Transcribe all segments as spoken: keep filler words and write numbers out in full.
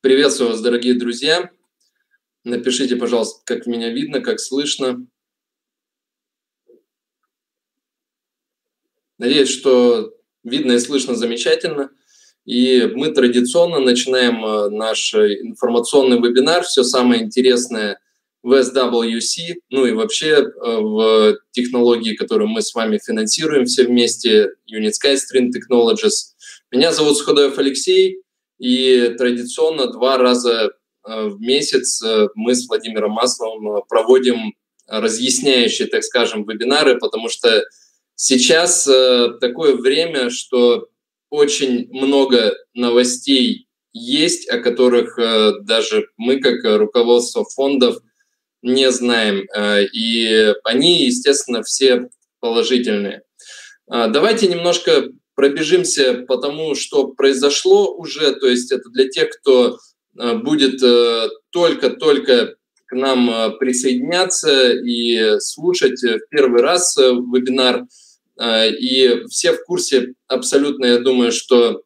Приветствую вас, дорогие друзья. Напишите, пожалуйста, как меня видно, как слышно. Надеюсь, что видно и слышно замечательно. И мы традиционно начинаем наш информационный вебинар «Все самое интересное в эс дабл ю си», ну и вообще в технологии, которую мы с вами финансируем все вместе, Unitsky String Technologies. Меня зовут Суходоев Алексей, и традиционно два раза в месяц мы с Владимиром Масловым проводим разъясняющие, так скажем, вебинары, потому что сейчас такое время, что очень много новостей есть, о которых даже мы, как руководство фондов, не знаем. И они, естественно, все положительные. Давайте немножко пробежимся по тому, что произошло уже. То есть это для тех, кто будет только-только к нам присоединяться и слушать в первый раз вебинар. И все в курсе абсолютно, я думаю, что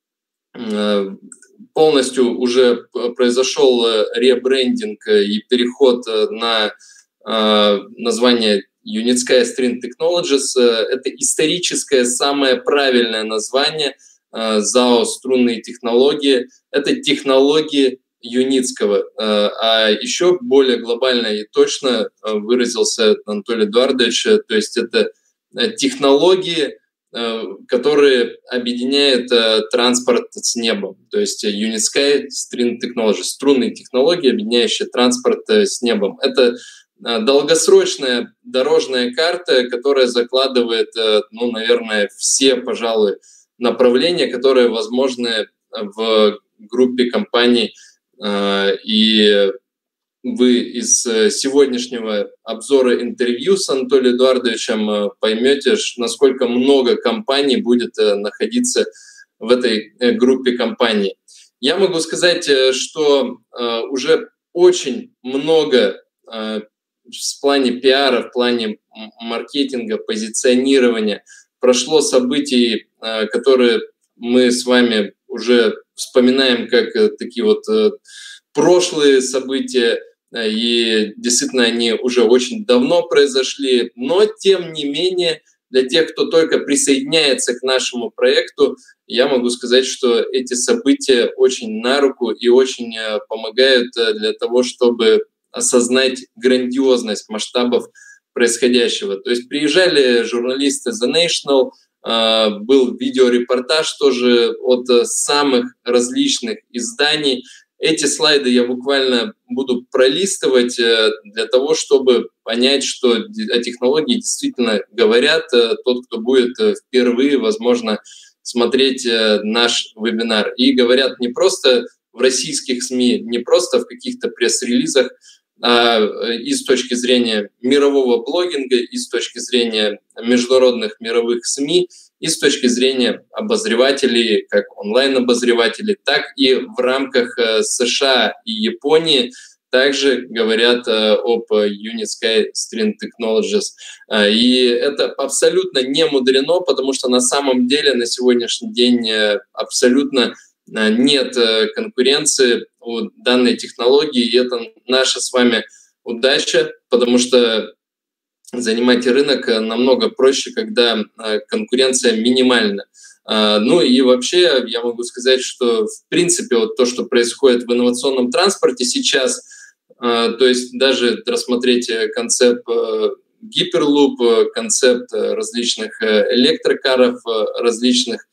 полностью уже произошел ребрендинг и переход на название Unitsky String Technologies. Это историческое, самое правильное название ЗАО «Струнные технологии». Это технологии Юницкого. А еще более глобально и точно выразился Анатолий Эдуардович, то есть это технологии, которые объединяют транспорт с небом. То есть Unitsky String Technologies, струнные технологии, объединяющие транспорт с небом. Это долгосрочная дорожная карта, которая закладывает, ну, наверное, все, пожалуй, направления, которые возможны в группе компаний. И вы из сегодняшнего обзора интервью с Анатолием Эдуардовичем поймете, насколько много компаний будет находиться в этой группе компаний. Я могу сказать, что уже очень много в плане пиара, в плане маркетинга, позиционирования прошло событий, которые мы с вами уже вспоминаем как такие вот прошлые события, и действительно они уже очень давно произошли, но тем не менее для тех, кто только присоединяется к нашему проекту, я могу сказать, что эти события очень на руку и очень помогают для того, чтобы осознать грандиозность масштабов происходящего. То есть приезжали журналисты The National, был видеорепортаж тоже от самых различных изданий. Эти слайды я буквально буду пролистывать для того, чтобы понять, что о технологии действительно говорят тот, кто будет впервые, возможно, смотреть наш вебинар. И говорят не просто в российских СМИ, не просто в каких-то пресс-релизах, а и с точки зрения мирового блогинга, и с точки зрения международных мировых СМИ, и с точки зрения обозревателей, как онлайн-обозревателей, так и в рамках США и Японии также говорят об Unitsky String Technologies. И это абсолютно не мудрено, потому что на самом деле на сегодняшний день абсолютно нет конкуренции у данной технологии, и это наша с вами удача, потому что занимать рынок намного проще, когда конкуренция минимальна. Ну и вообще я могу сказать, что в принципе вот то, что происходит в инновационном транспорте сейчас, то есть даже рассмотреть концепт Hyperloop, концепт различных электрокаров, различных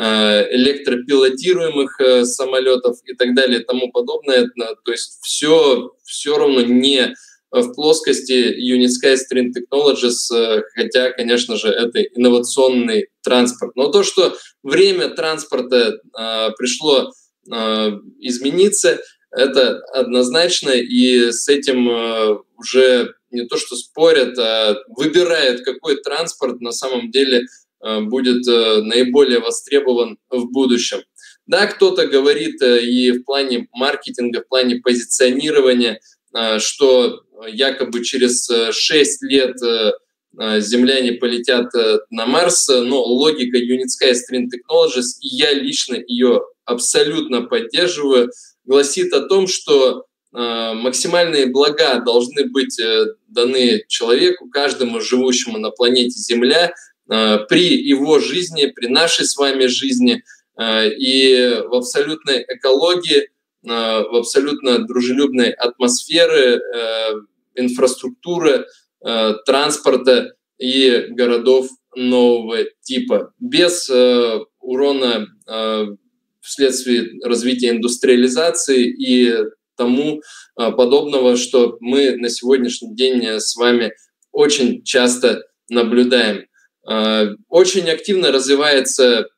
электропилотируемых самолетов и так далее и тому подобное. То есть все, все равно не в плоскости Unitsky String Technologies, хотя, конечно же, это инновационный транспорт. Но то, что время транспорта э, пришло э, измениться, это однозначно, и с этим э, уже не то что спорят, а выбирают, какой транспорт на самом деле э, будет э, наиболее востребован в будущем. Да, кто-то говорит э, и в плане маркетинга, в плане позиционирования, э, что якобы через шесть лет земляне полетят на Марс, но логика Unitsky String Technologies, и я лично ее абсолютно поддерживаю, гласит о том, что максимальные блага должны быть даны человеку, каждому живущему на планете Земля, при его жизни, при нашей с вами жизни, и в абсолютной экологии, в абсолютно дружелюбной атмосфере, инфраструктуры, транспорта и городов нового типа, без урона вследствие развития индустриализации и тому подобного, что мы на сегодняшний день с вами очень часто наблюдаем. Очень активно развивается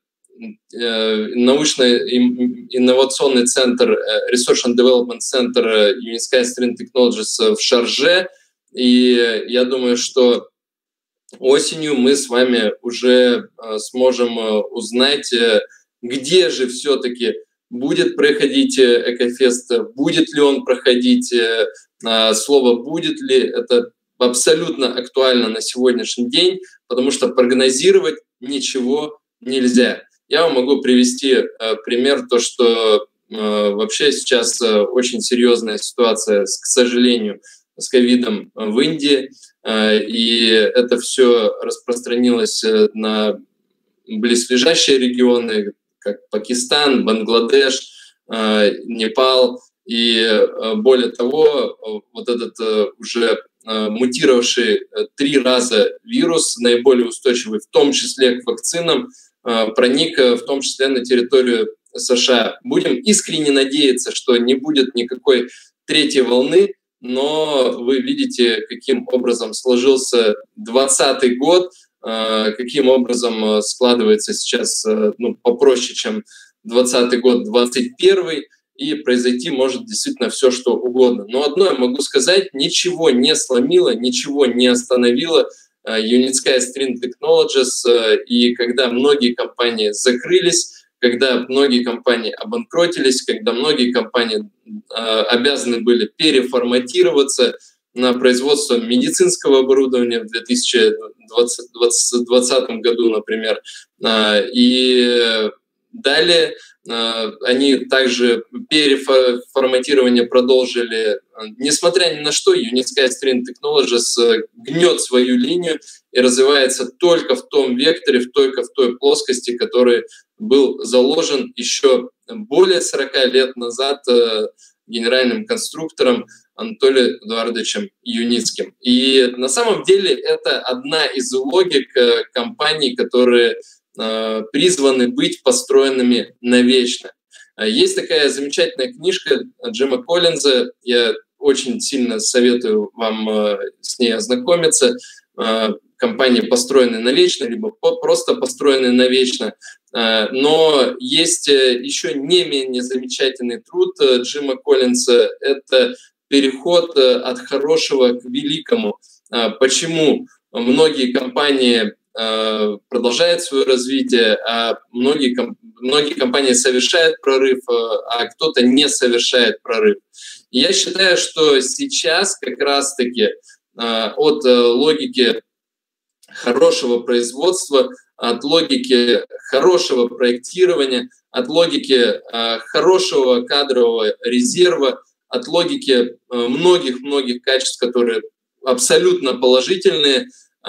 научно-инновационный центр, Research and Development Center Unionsky String Technologies в Шарже, и я думаю, что осенью мы с вами уже сможем узнать, где же все-таки будет проходить Экофест, будет ли он проходить, слово «будет ли» — это абсолютно актуально на сегодняшний день, потому что прогнозировать ничего нельзя. Я вам могу привести пример, то, что вообще сейчас очень серьезная ситуация, к сожалению, с ковидом в Индии, и это все распространилось на близлежащие регионы, как Пакистан, Бангладеш, Непал, и более того, вот этот уже мутировавший три раза вирус, наиболее устойчивый, в том числе к вакцинам, проник в том числе на территорию США. Будем искренне надеяться, что не будет никакой третьей волны, но вы видите, каким образом сложился двадцатый год, каким образом складывается сейчас, ну, попроще, чем двадцатый год, двадцать первый, и произойти может действительно все, что угодно. Но одно я могу сказать: ничего не сломило, ничего не остановило Unionsky String Technologies, и когда многие компании закрылись, когда многие компании обанкротились, когда многие компании обязаны были переформатироваться на производство медицинского оборудования в две тысячи двадцатом году, например. И далее они также переформатирование продолжили. Несмотря ни на что, Unionsky String Technologies гнет свою линию и развивается только в том векторе, только в той плоскости, который был заложен еще более сорока лет назад генеральным конструктором Анатолием Эдуардовичем Юницким. И на самом деле это одна из логик компаний, которые призваны быть построенными навечно. Есть такая замечательная книжка Джима Коллинза, я очень сильно советую вам с ней ознакомиться. Компании «Построены навечно», либо просто «Построены навечно». Но есть еще не менее замечательный труд Джима Коллинза – это переход от хорошего к великому. Почему многие компании продолжают свое развитие, а многие, многие компании совершают прорыв, а кто-то не совершает прорыв. И я считаю, что сейчас как раз-таки от логики хорошего производства, от логики хорошего проектирования, от логики хорошего кадрового резерва, от логики многих-многих качеств, которые абсолютно положительные,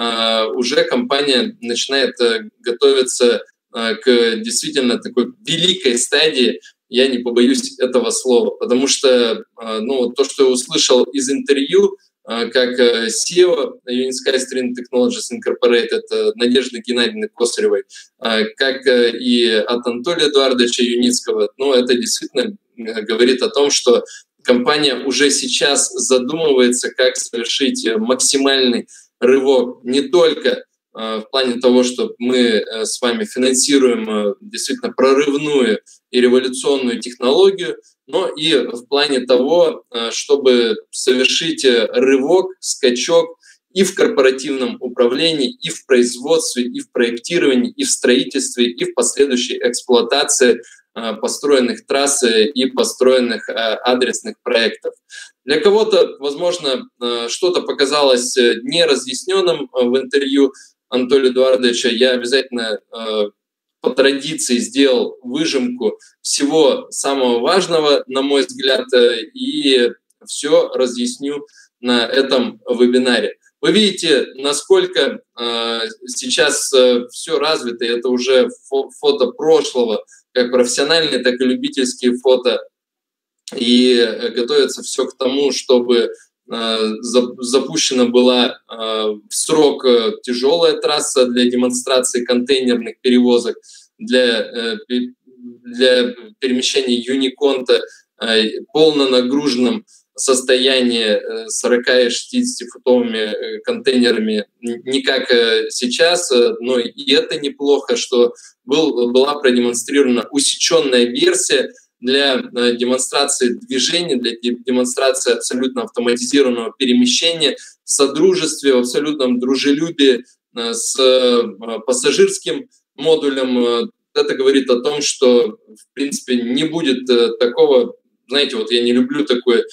уже компания начинает готовиться к действительно такой великой стадии, я не побоюсь этого слова, потому что ну, то, что я услышал из интервью, как си и о Unionsky String Technologies Incorporated Надежды Геннадьевны Косаревой, как и от Анатолия Эдуардовича Юницкого, ну, это действительно говорит о том, что компания уже сейчас задумывается, как совершить максимальный рывок не только в плане того, что мы с вами финансируем действительно прорывную и революционную технологию, но и в плане того, чтобы совершить рывок, скачок и в корпоративном управлении, и в производстве, и в проектировании, и в строительстве, и в последующей эксплуатации построенных трасс и построенных адресных проектов. Для кого-то, возможно, что-то показалось неразъясненным в интервью Анатолия Эдуардовича. Я обязательно по традиции сделал выжимку всего самого важного, на мой взгляд, и все разъясню на этом вебинаре. Вы видите, насколько э, сейчас э, все развито, это уже фо фото прошлого, как профессиональные, так и любительские фото, и э, готовится все к тому, чтобы э, за, запущена была э, в срок э, тяжелая трасса для демонстрации контейнерных перевозок, для, э, для перемещения Юниконта э, полно нагруженным состояние сорок-шестидесятифутовыми контейнерами не как сейчас, но и это неплохо, что был, была продемонстрирована усеченная версия для демонстрации движения, для демонстрации абсолютно автоматизированного перемещения в содружестве, в абсолютном дружелюбии с пассажирским модулем. Это говорит о том, что, в принципе, не будет такого, знаете, вот я не люблю такой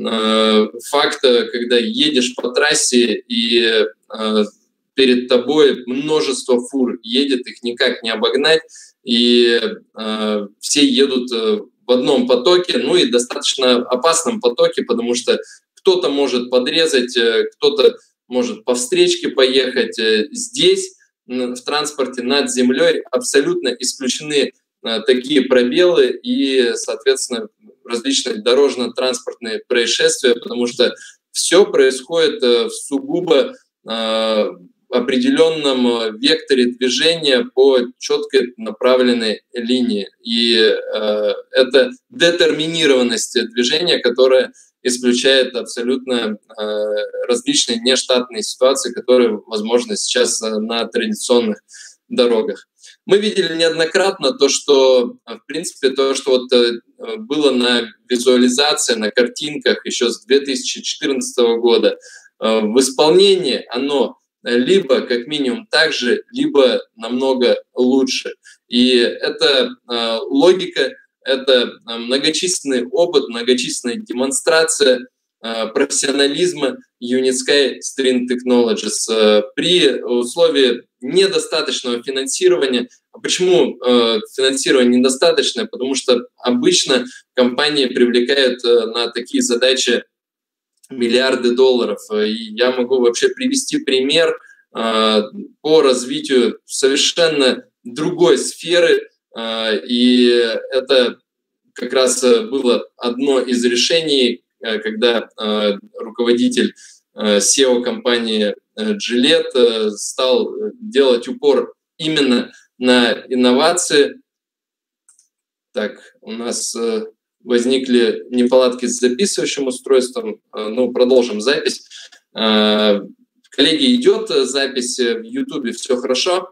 факт, когда едешь по трассе и э, перед тобой множество фур едет, их никак не обогнать, и э, все едут в одном потоке, ну и достаточно опасном потоке, потому что кто-то может подрезать, кто-то может по встречке поехать. Здесь в транспорте над землей абсолютно исключены такие пробелы и, соответственно, различные дорожно-транспортные происшествия, потому что все происходит в сугубо э, определенном векторе движения по четко направленной линии. И э, это детерминированность движения, которая исключает абсолютно э, различные нештатные ситуации, которые возможны сейчас на традиционных дорогах. Мы видели неоднократно то, что, в принципе, то, что вот было на визуализации, на картинках еще с две тысячи четырнадцатого года, в исполнении оно либо как минимум так же, либо намного лучше. И это логика, это многочисленный опыт, многочисленная демонстрация профессионализма Unitsky String Technologies при условии недостаточного финансирования. А почему э, финансирование недостаточное? Потому что обычно компании привлекают э, на такие задачи миллиарды долларов. И я могу вообще привести пример э, по развитию совершенно другой сферы. Э, и это как раз было одно из решений, когда э, руководитель э, сео-компании э, Gillette э, стал делать упор именно на инновации. Так, у нас э, возникли неполадки с записывающим устройством. Э, ну, продолжим запись. Э, коллеги, идет запись в YouTube, все хорошо?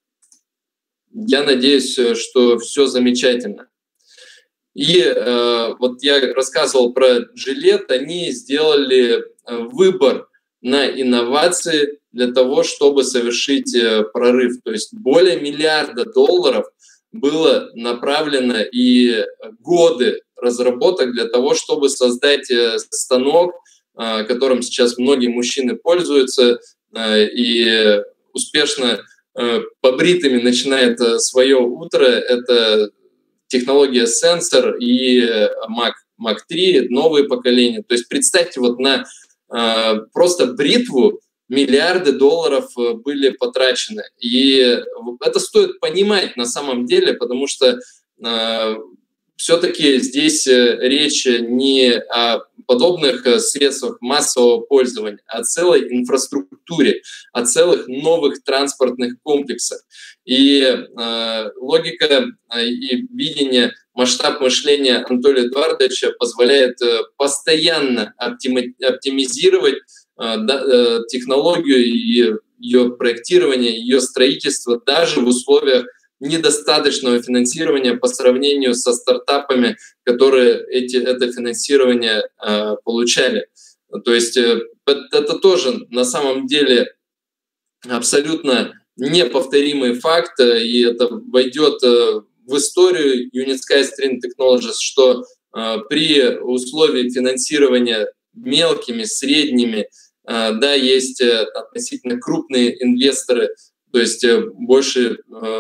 Я надеюсь, что все замечательно. И э, вот я рассказывал про Gillette, они сделали выбор на инновации для того, чтобы совершить э, прорыв. То есть более миллиарда долларов было направлено и годы разработок для того, чтобы создать э, станок, э, которым сейчас многие мужчины пользуются э, и успешно э, побритыми начинает э, свое утро. Это технология сенсор и Mac, Mac три, новые поколения. То есть представьте, вот на э, просто бритву миллиарды долларов были потрачены. И это стоит понимать на самом деле, потому что э, все-таки здесь речь не о подобных средствах массового пользования, а о целой инфраструктуре, о целых новых транспортных комплексах. И э, логика и видение, масштаб мышления Анатолия Эдуардовича позволяет э, постоянно оптими, оптимизировать э, да, э, технологию и ее проектирование, ее строительство даже в условиях недостаточного финансирования по сравнению со стартапами, которые эти, это финансирование э, получали. То есть э, это тоже на самом деле абсолютно неповторимый факт, и это войдет э, в историю Unitsky String Technologies, что э, при условии финансирования мелкими, средними, э, да, есть э, относительно крупные инвесторы, то есть э, больше э,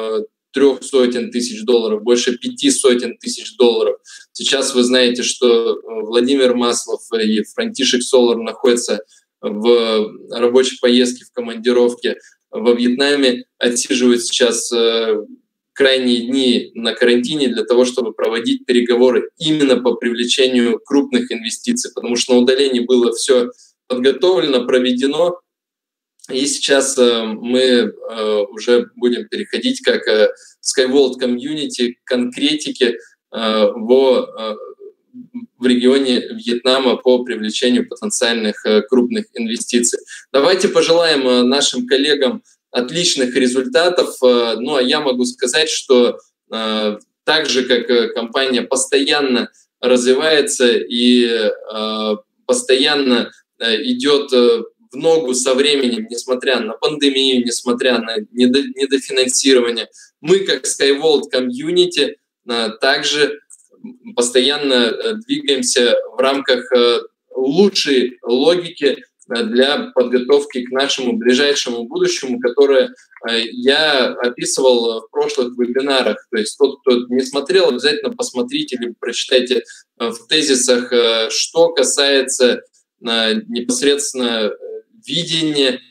трех сотен тысяч долларов, больше пяти сотен тысяч долларов. Сейчас вы знаете, что Владимир Маслов и Франтишек Солар находятся в рабочей поездке, в командировке во Вьетнаме, отсиживают сейчас крайние дни на карантине для того, чтобы проводить переговоры именно по привлечению крупных инвестиций, потому что на удалении было все подготовлено, проведено, и сейчас мы уже будем переходить как SkyVault Community к конкретике в, в регионе Вьетнама по привлечению потенциальных крупных инвестиций. Давайте пожелаем нашим коллегам отличных результатов. Ну, а я могу сказать, что э, так же, как компания постоянно развивается и э, постоянно э, идет в ногу со временем, несмотря на пандемию, несмотря на недо, недофинансирование, мы, как SkyVault Community, э, также постоянно двигаемся в рамках э, лучшей логики для подготовки к нашему ближайшему будущему, которое я описывал в прошлых вебинарах. То есть тот, кто не смотрел, обязательно посмотрите или прочитайте в тезисах, что касается непосредственно видения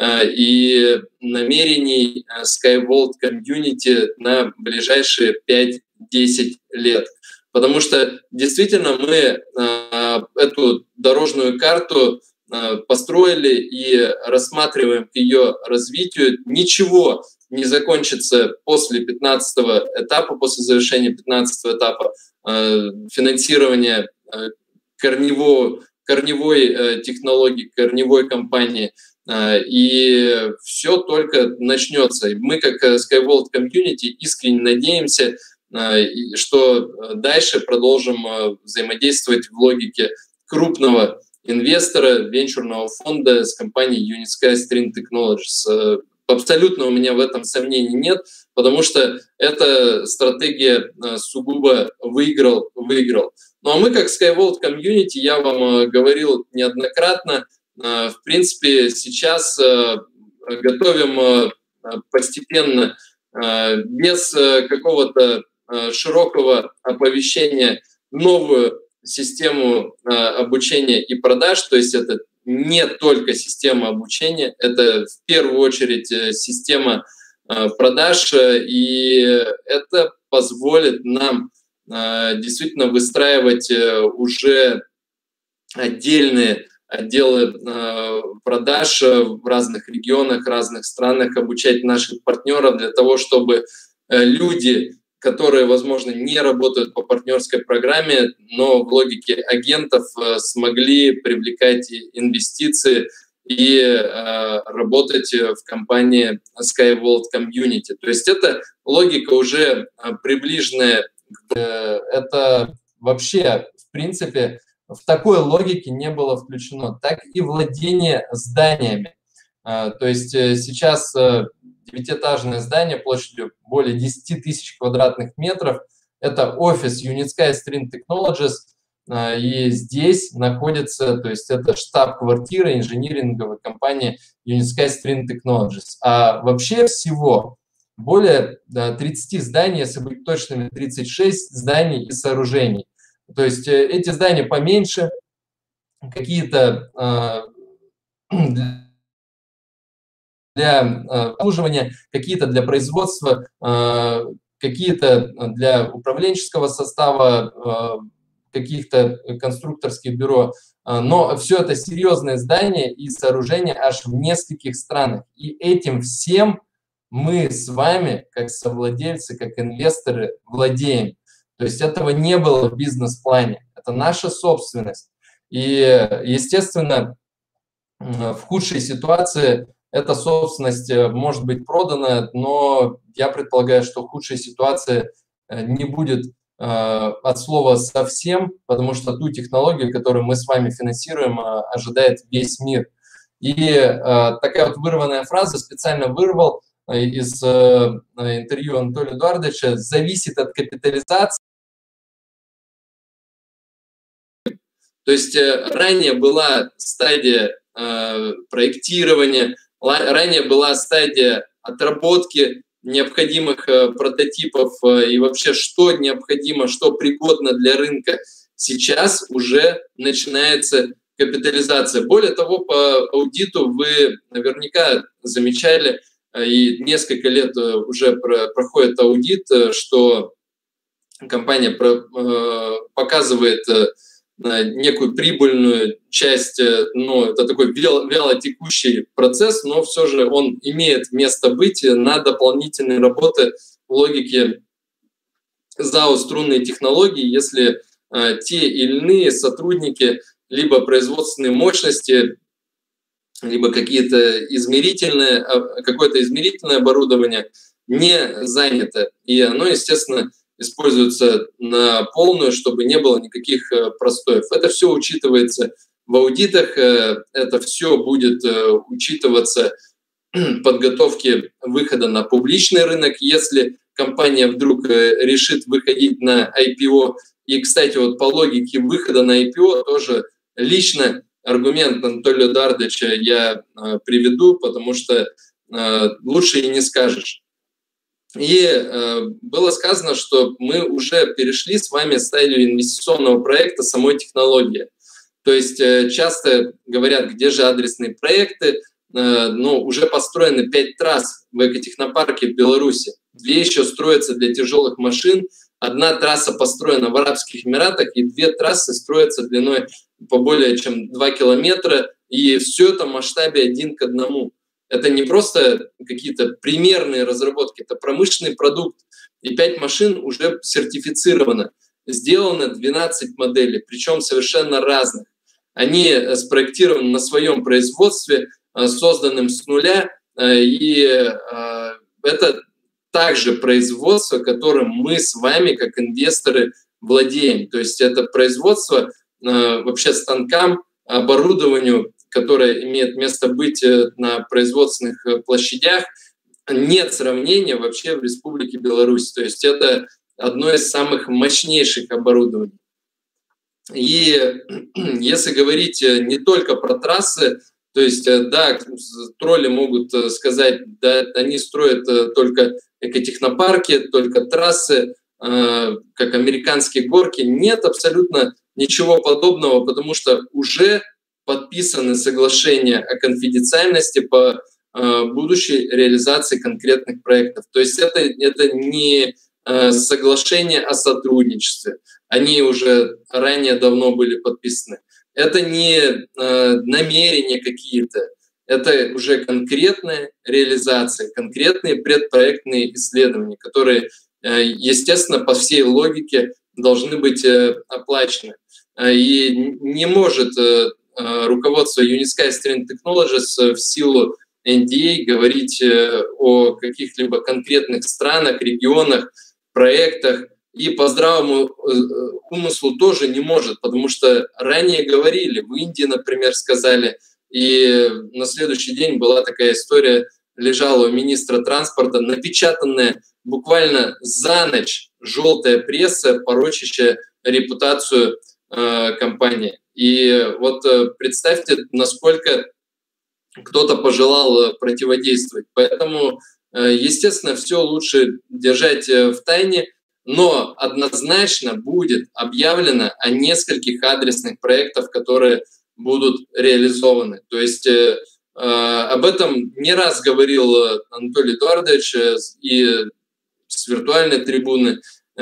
и намерений SkyVault Community на ближайшие пять-десять лет. Потому что действительно мы эту дорожную карту построили и рассматриваем к ее развитию. Ничего не закончится после пятнадцатого этапа, после завершения пятнадцатого этапа финансирования корневого, корневой технологии, корневой компании. И все только начнется. Мы, как SkyVault Community, искренне надеемся, что дальше продолжим взаимодействовать в логике крупного инвестора, венчурного фонда с компанией Unitsky String Technologies. Абсолютно у меня в этом сомнений нет, потому что эта стратегия сугубо выиграл-выиграл. Ну а мы, как SkyVault Community, я вам говорил неоднократно, в принципе, сейчас готовим постепенно, без какого-то широкого оповещения, новую систему э, обучения и продаж, то есть это не только система обучения, это в первую очередь система э, продаж, и это позволит нам э, действительно выстраивать э, уже отдельные отделы э, продаж в разных регионах, разных странах, обучать наших партнеров для того, чтобы э, люди, которые, возможно, не работают по партнерской программе, но в логике агентов смогли привлекать инвестиции и э, работать в компании SkyVault Community. То есть это логика уже приближенная. Это вообще, в принципе, в такой логике не было включено. Так и владение зданиями. Э, то есть сейчас девятиэтажное здание площадью более десяти тысяч квадратных метров. Это офис Unitsky String Technologies, и здесь находится, то есть это штаб-квартира инжиниринговой компании Unitsky String Technologies. А вообще всего более тридцати зданий, если быть точными, тридцать шесть зданий и сооружений. То есть эти здания поменьше, какие-то для обслуживания, какие-то для производства, какие-то для управленческого состава, каких-то конструкторских бюро. Но все это серьезные здания и сооружения аж в нескольких странах. И этим всем мы с вами, как совладельцы, как инвесторы, владеем. То есть этого не было в бизнес-плане. Это наша собственность. И, естественно, в худшей ситуации эта собственность может быть продана, но я предполагаю, что худшей ситуации не будет э, от слова совсем, потому что ту технологию, которую мы с вами финансируем, э, ожидает весь мир. И э, такая вот вырванная фраза, специально вырвал э, из э, интервью Анатолия Эдуардовича, зависит от капитализации. То есть э, ранее была стадия э, проектирования, ранее была стадия отработки необходимых прототипов и вообще что необходимо, что пригодно для рынка, сейчас уже начинается капитализация. Более того, по аудиту вы наверняка замечали, и несколько лет уже проходит аудит, что компания показывает некую прибыльную часть, ну, это такой вялотекущий процесс, но все же он имеет место быть на дополнительные работы в логике ЗАО «Струнные технологии», если те или иные сотрудники либо производственные мощности, либо какие-то измерительные, какое-то измерительное оборудование не занято. И оно, естественно, используется на полную, чтобы не было никаких простоев. Это все учитывается в аудитах, это все будет учитываться в подготовке выхода на публичный рынок, если компания вдруг решит выходить на ай пи о. И, кстати, вот по логике выхода на ай пи о тоже лично аргумент Анатолия Эдуардовича я приведу, потому что лучше и не скажешь. И э, было сказано, что мы уже перешли с вами стадию инвестиционного проекта самой технологии. То есть э, часто говорят, где же адресные проекты, э, но уже построены пять трасс в экотехнопарке в Беларуси. Две еще строятся для тяжелых машин, одна трасса построена в Арабских Эмиратах, и две трассы строятся длиной по более чем два километра, и все это в масштабе один к одному. Это не просто какие-то примерные разработки, это промышленный продукт. И пять машин уже сертифицировано. Сделано двенадцать моделей, причем совершенно разных. Они спроектированы на своем производстве, созданным с нуля. И это также производство, которым мы с вами, как инвесторы, владеем. То есть это производство вообще станкам, оборудованию, которое имеет место быть на производственных площадях, нет сравнения вообще в Республике Беларусь. То есть это одно из самых мощнейших оборудований. И если говорить не только про трассы, то есть, да, тролли могут сказать, да, они строят только экотехнопарки, только трассы, как американские горки. Нет абсолютно ничего подобного, потому что уже подписаны соглашения о конфиденциальности по э, будущей реализации конкретных проектов. То есть это, это не э, соглашение о сотрудничестве. Они уже ранее давно были подписаны. Это не э, намерения какие-то. Это уже конкретная реализация, конкретные предпроектные исследования, которые, э, естественно, по всей логике должны быть э, оплачены. И не может э, руководство United String Technologies в силу эн ди эй говорить о каких-либо конкретных странах, регионах, проектах. И по здравому умыслу тоже не может, потому что ранее говорили, в Индии, например, сказали, и на следующий день была такая история, лежала у министра транспорта, напечатанная буквально за ночь желтая пресса, порочащая репутацию э, компании. И вот представьте, насколько кто-то пожелал противодействовать. Поэтому, естественно, все лучше держать в тайне, но однозначно будет объявлено о нескольких адресных проектах, которые будут реализованы. То есть об этом не раз говорил Анатолий Эдуардович и с виртуальной трибуны,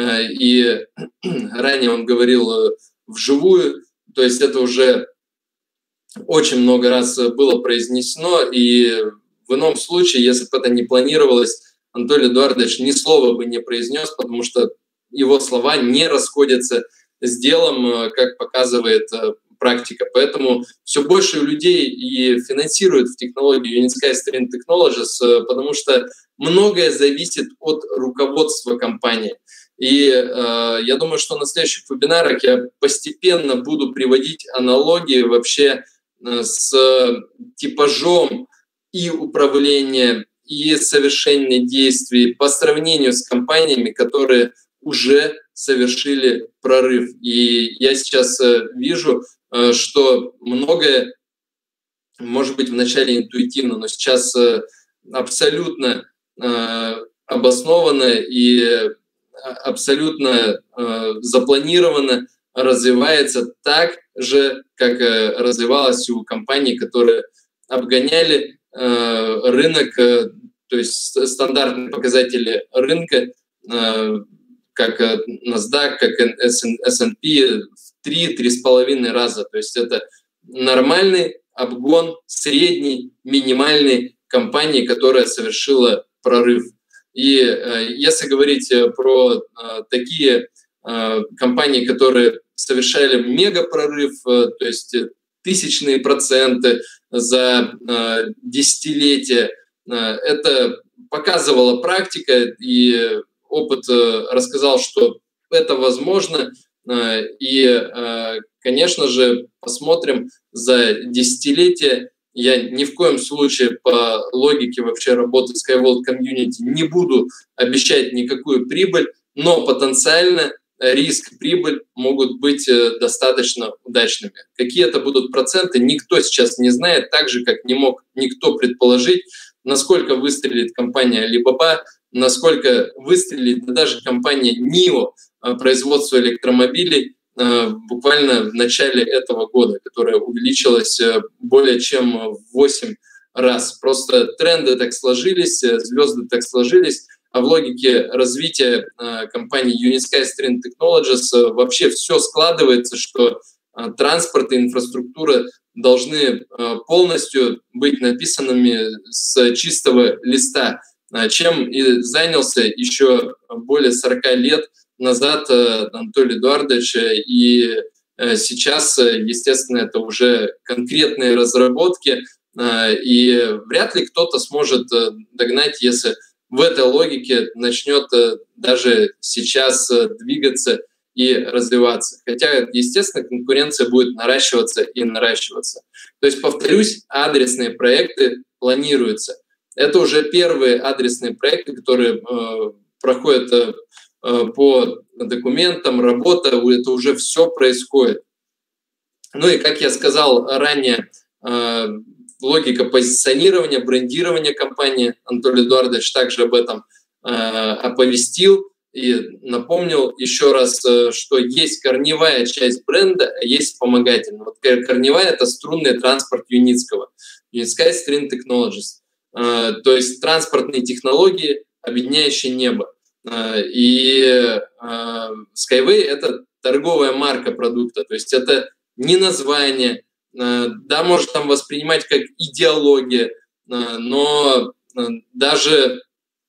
и ранее он говорил вживую. То есть это уже очень много раз было произнесено, и в ином случае, если бы это не планировалось, Анатолий Эдуардович ни слова бы не произнес, потому что его слова не расходятся с делом, как показывает практика. Поэтому все больше людей и финансируют в технологию United String Technologies, потому что многое зависит от руководства компании. И э, я думаю, что на следующих вебинарах я постепенно буду приводить аналогии вообще э, с типажом и управления, и совершения действий по сравнению с компаниями, которые уже совершили прорыв. И я сейчас э, вижу, э, что многое, может быть, вначале интуитивно, но сейчас э, абсолютно э, обоснованно и абсолютно запланированно развивается так же, как развивалась у компаний, которые обгоняли рынок, то есть стандартные показатели рынка, как NASDAQ, как эс энд пи в три-три с половиной раза. То есть это нормальный обгон средней, минимальной компании, которая совершила прорыв. И э, если говорить про э, такие э, компании, которые совершали мегапрорыв, э, то есть тысячные проценты за э, десятилетия, э, это показывала практика, и опыт э, рассказал, что это возможно. Э, и, э, конечно же, посмотрим за десятилетия. Я ни в коем случае по логике вообще работы SkyVault Community не буду обещать никакую прибыль, но потенциально риск и прибыль могут быть достаточно удачными. Какие это будут проценты, никто сейчас не знает, так же, как не мог никто предположить, насколько выстрелит компания Alibaba, насколько выстрелит даже компания нио, производство электромобилей, буквально в начале этого года, которая увеличилась более чем в восемь раз. Просто тренды так сложились, звезды так сложились, а в логике развития компании Unisky String Technologies вообще все складывается, что транспорт и инфраструктура должны полностью быть написанными с чистого листа, чем и занялся еще более сорока лет назад Анатолий Эдуардович, и сейчас, естественно, это уже конкретные разработки, и вряд ли кто-то сможет догнать, если в этой логике начнет даже сейчас двигаться и развиваться. Хотя, естественно, конкуренция будет наращиваться и наращиваться. То есть, повторюсь, адресные проекты планируются. Это уже первые адресные проекты, которые проходят по документам, работа, это уже все происходит. Ну и, как я сказал ранее, логика позиционирования, брендирования компании, Анатолий Эдуардович также об этом оповестил и напомнил еще раз, что есть корневая часть бренда, а есть вспомогательная. Вот корневая – это струнный транспорт Юницкого, Unisky String Technologies, то есть транспортные технологии, объединяющие небо. И Skyway – это торговая марка продукта, то есть это не название, да, может там воспринимать как идеология, но даже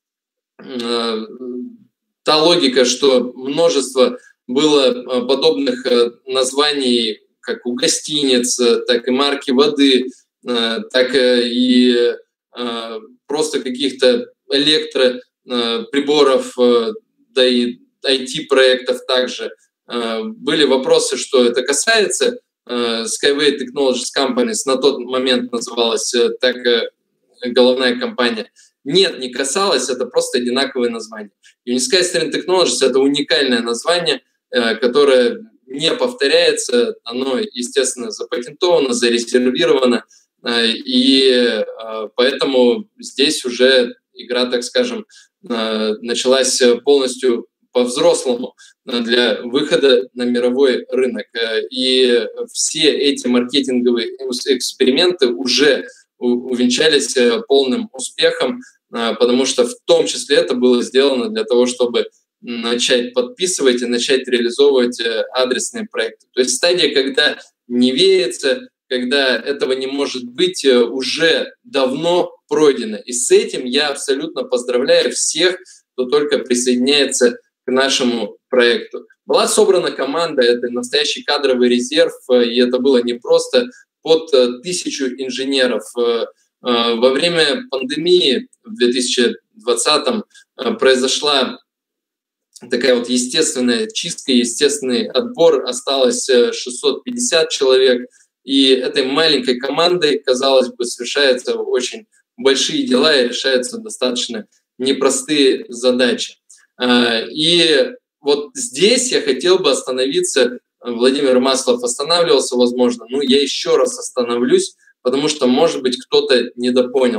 та логика, что множество было подобных названий, как у гостиниц, так и марки воды, так и просто каких-то электро приборов, да и ай ти-проектов также. Были вопросы, что это касается. Skyway Technologies Companies на тот момент называлась так головная компания. Нет, не касалось, это просто одинаковые названия. Unisky String Technologies – это уникальное название, которое не повторяется, оно, естественно, запатентовано, зарезервировано, и поэтому здесь уже игра, так скажем, началась полностью по-взрослому для выхода на мировой рынок. И все эти маркетинговые эксперименты уже увенчались полным успехом, потому что в том числе это было сделано для того, чтобы начать подписывать и начать реализовывать адресные проекты. То есть стадия, когда не верится, когда этого не может быть, уже давно пройдена. И с этим я абсолютно поздравляю всех, кто только присоединяется к нашему проекту. Была собрана команда, это настоящий кадровый резерв, и это было не просто под тысячу инженеров. Во время пандемии в две тысячи двадцатом произошла такая вот естественная чистка, естественный отбор, осталось шестьсот пятьдесят человек, и этой маленькой командой, казалось бы, совершаются очень большие дела и решаются достаточно непростые задачи. И вот здесь я хотел бы остановиться, Владимир Маслов останавливался, возможно, но я еще раз остановлюсь, потому что, может быть, кто-то недопонял.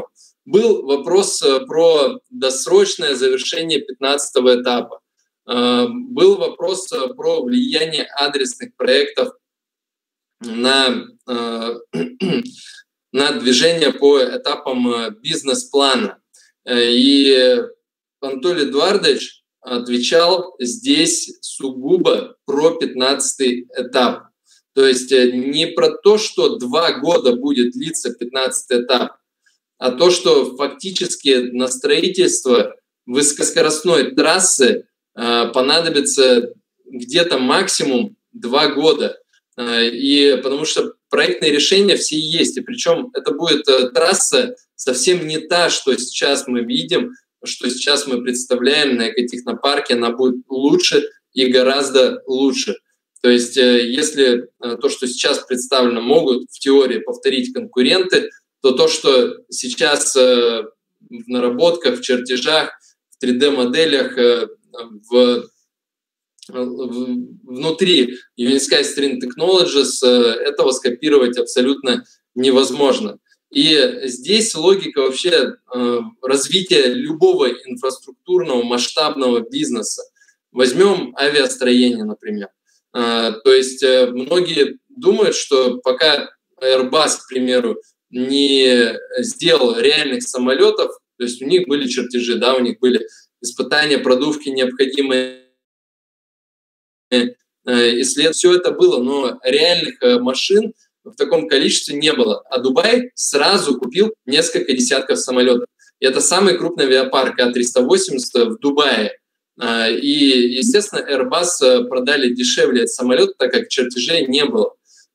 Был вопрос про досрочное завершение пятнадцатого этапа. Был вопрос про влияние адресных проектов на, на движение по этапам бизнес-плана. И Анатолий Эдуардович отвечал здесь сугубо про пятнадцатый этап. То есть не про то, что два года будет длиться пятнадцатый этап, а то, что фактически на строительство высокоскоростной трассы э, понадобится где-то максимум два года. Э, и потому что проектные решения все есть. И причем это будет э, трасса совсем не та, что сейчас мы видим, что сейчас мы представляем на экотехнопарке. Она будет лучше и гораздо лучше. То есть э, если э, то, что сейчас представлено, могут в теории повторить конкуренты, то то, что сейчас э, в наработках, в чертежах, в три дэ-моделях, э, в, в, внутри Unisky String Technologies, э, этого скопировать абсолютно невозможно. И здесь логика вообще э, развития любого инфраструктурного масштабного бизнеса. Возьмем авиастроение, например. Э, то есть э, многие думают, что пока Airbus, к примеру, не сделал реальных самолетов, то есть у них были чертежи, да, у них были испытания, продувки необходимые, исследования, все это было, но реальных машин в таком количестве не было. А Дубай сразу купил несколько десятков самолетов. И это самый крупный авиапарк А триста восемьдесят в Дубае. И, естественно, Airbus продали дешевле этот самолет, так как чертежей не было.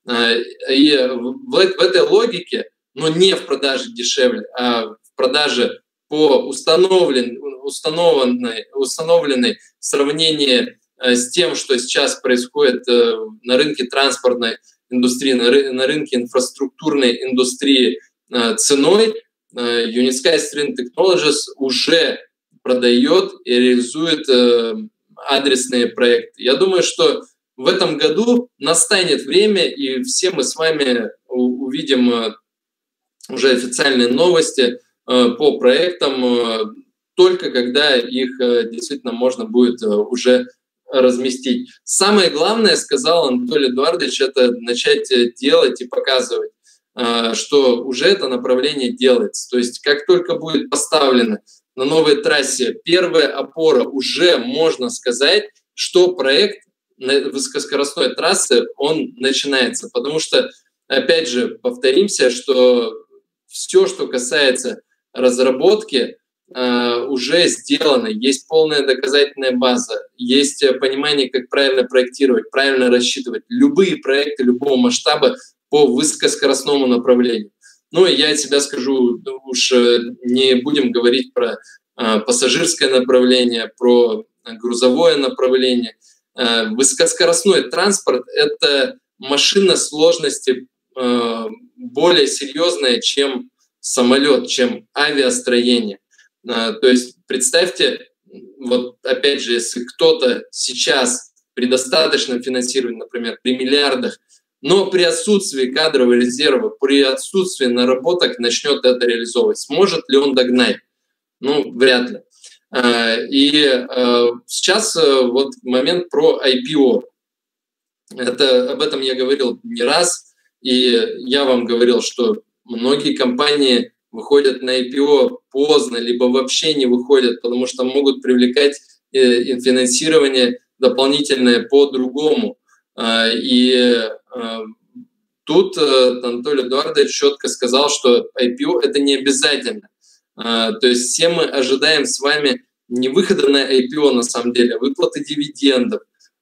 И в, в этой логике, но не в продаже дешевле, а в продаже по установлен, установленной, установленной в сравнении с тем, что сейчас происходит на рынке транспортной индустрии, на, ры, на рынке инфраструктурной индустрии ценой, Unisky String Technologies уже продает и реализует адресные проекты. Я думаю, что в этом году настанет время, и все мы с вами увидим уже официальные новости по проектам, только когда их действительно можно будет уже разместить. Самое главное, сказал Анатолий Эдуардович, это начать делать и показывать, что уже это направление делается. То есть как только будет поставлена на новой трассе первая опора, уже можно сказать, что проект высокоскоростной трассы, он начинается. Потому что, опять же, повторимся, что все, что касается разработки, э, уже сделано. Есть полная доказательная база, есть понимание, как правильно проектировать, правильно рассчитывать любые проекты любого масштаба по высокоскоростному направлению. Ну, и я от себя скажу, уж не будем говорить про э, пассажирское направление, про грузовое направление. Э, высокоскоростной транспорт – это машина сложности э, более серьезная, чем самолет, чем авиастроение. Э, то есть представьте, вот опять же, если кто-то сейчас при достаточном финансировании, например, при миллиардах, но при отсутствии кадрового резерва, при отсутствии наработок начнет это реализовывать. Сможет ли он догнать? Ну, вряд ли. И сейчас вот момент про ай пи о. Это, об этом я говорил не раз, и я вам говорил, что многие компании выходят на ай пи о поздно, либо вообще не выходят, потому что могут привлекать финансирование дополнительное по-другому. И тут Анатолий Эдуардович четко сказал, что ай пи о это не обязательно. То есть все мы ожидаем с вами не выхода на ай пи о на самом деле, а выплаты дивидендов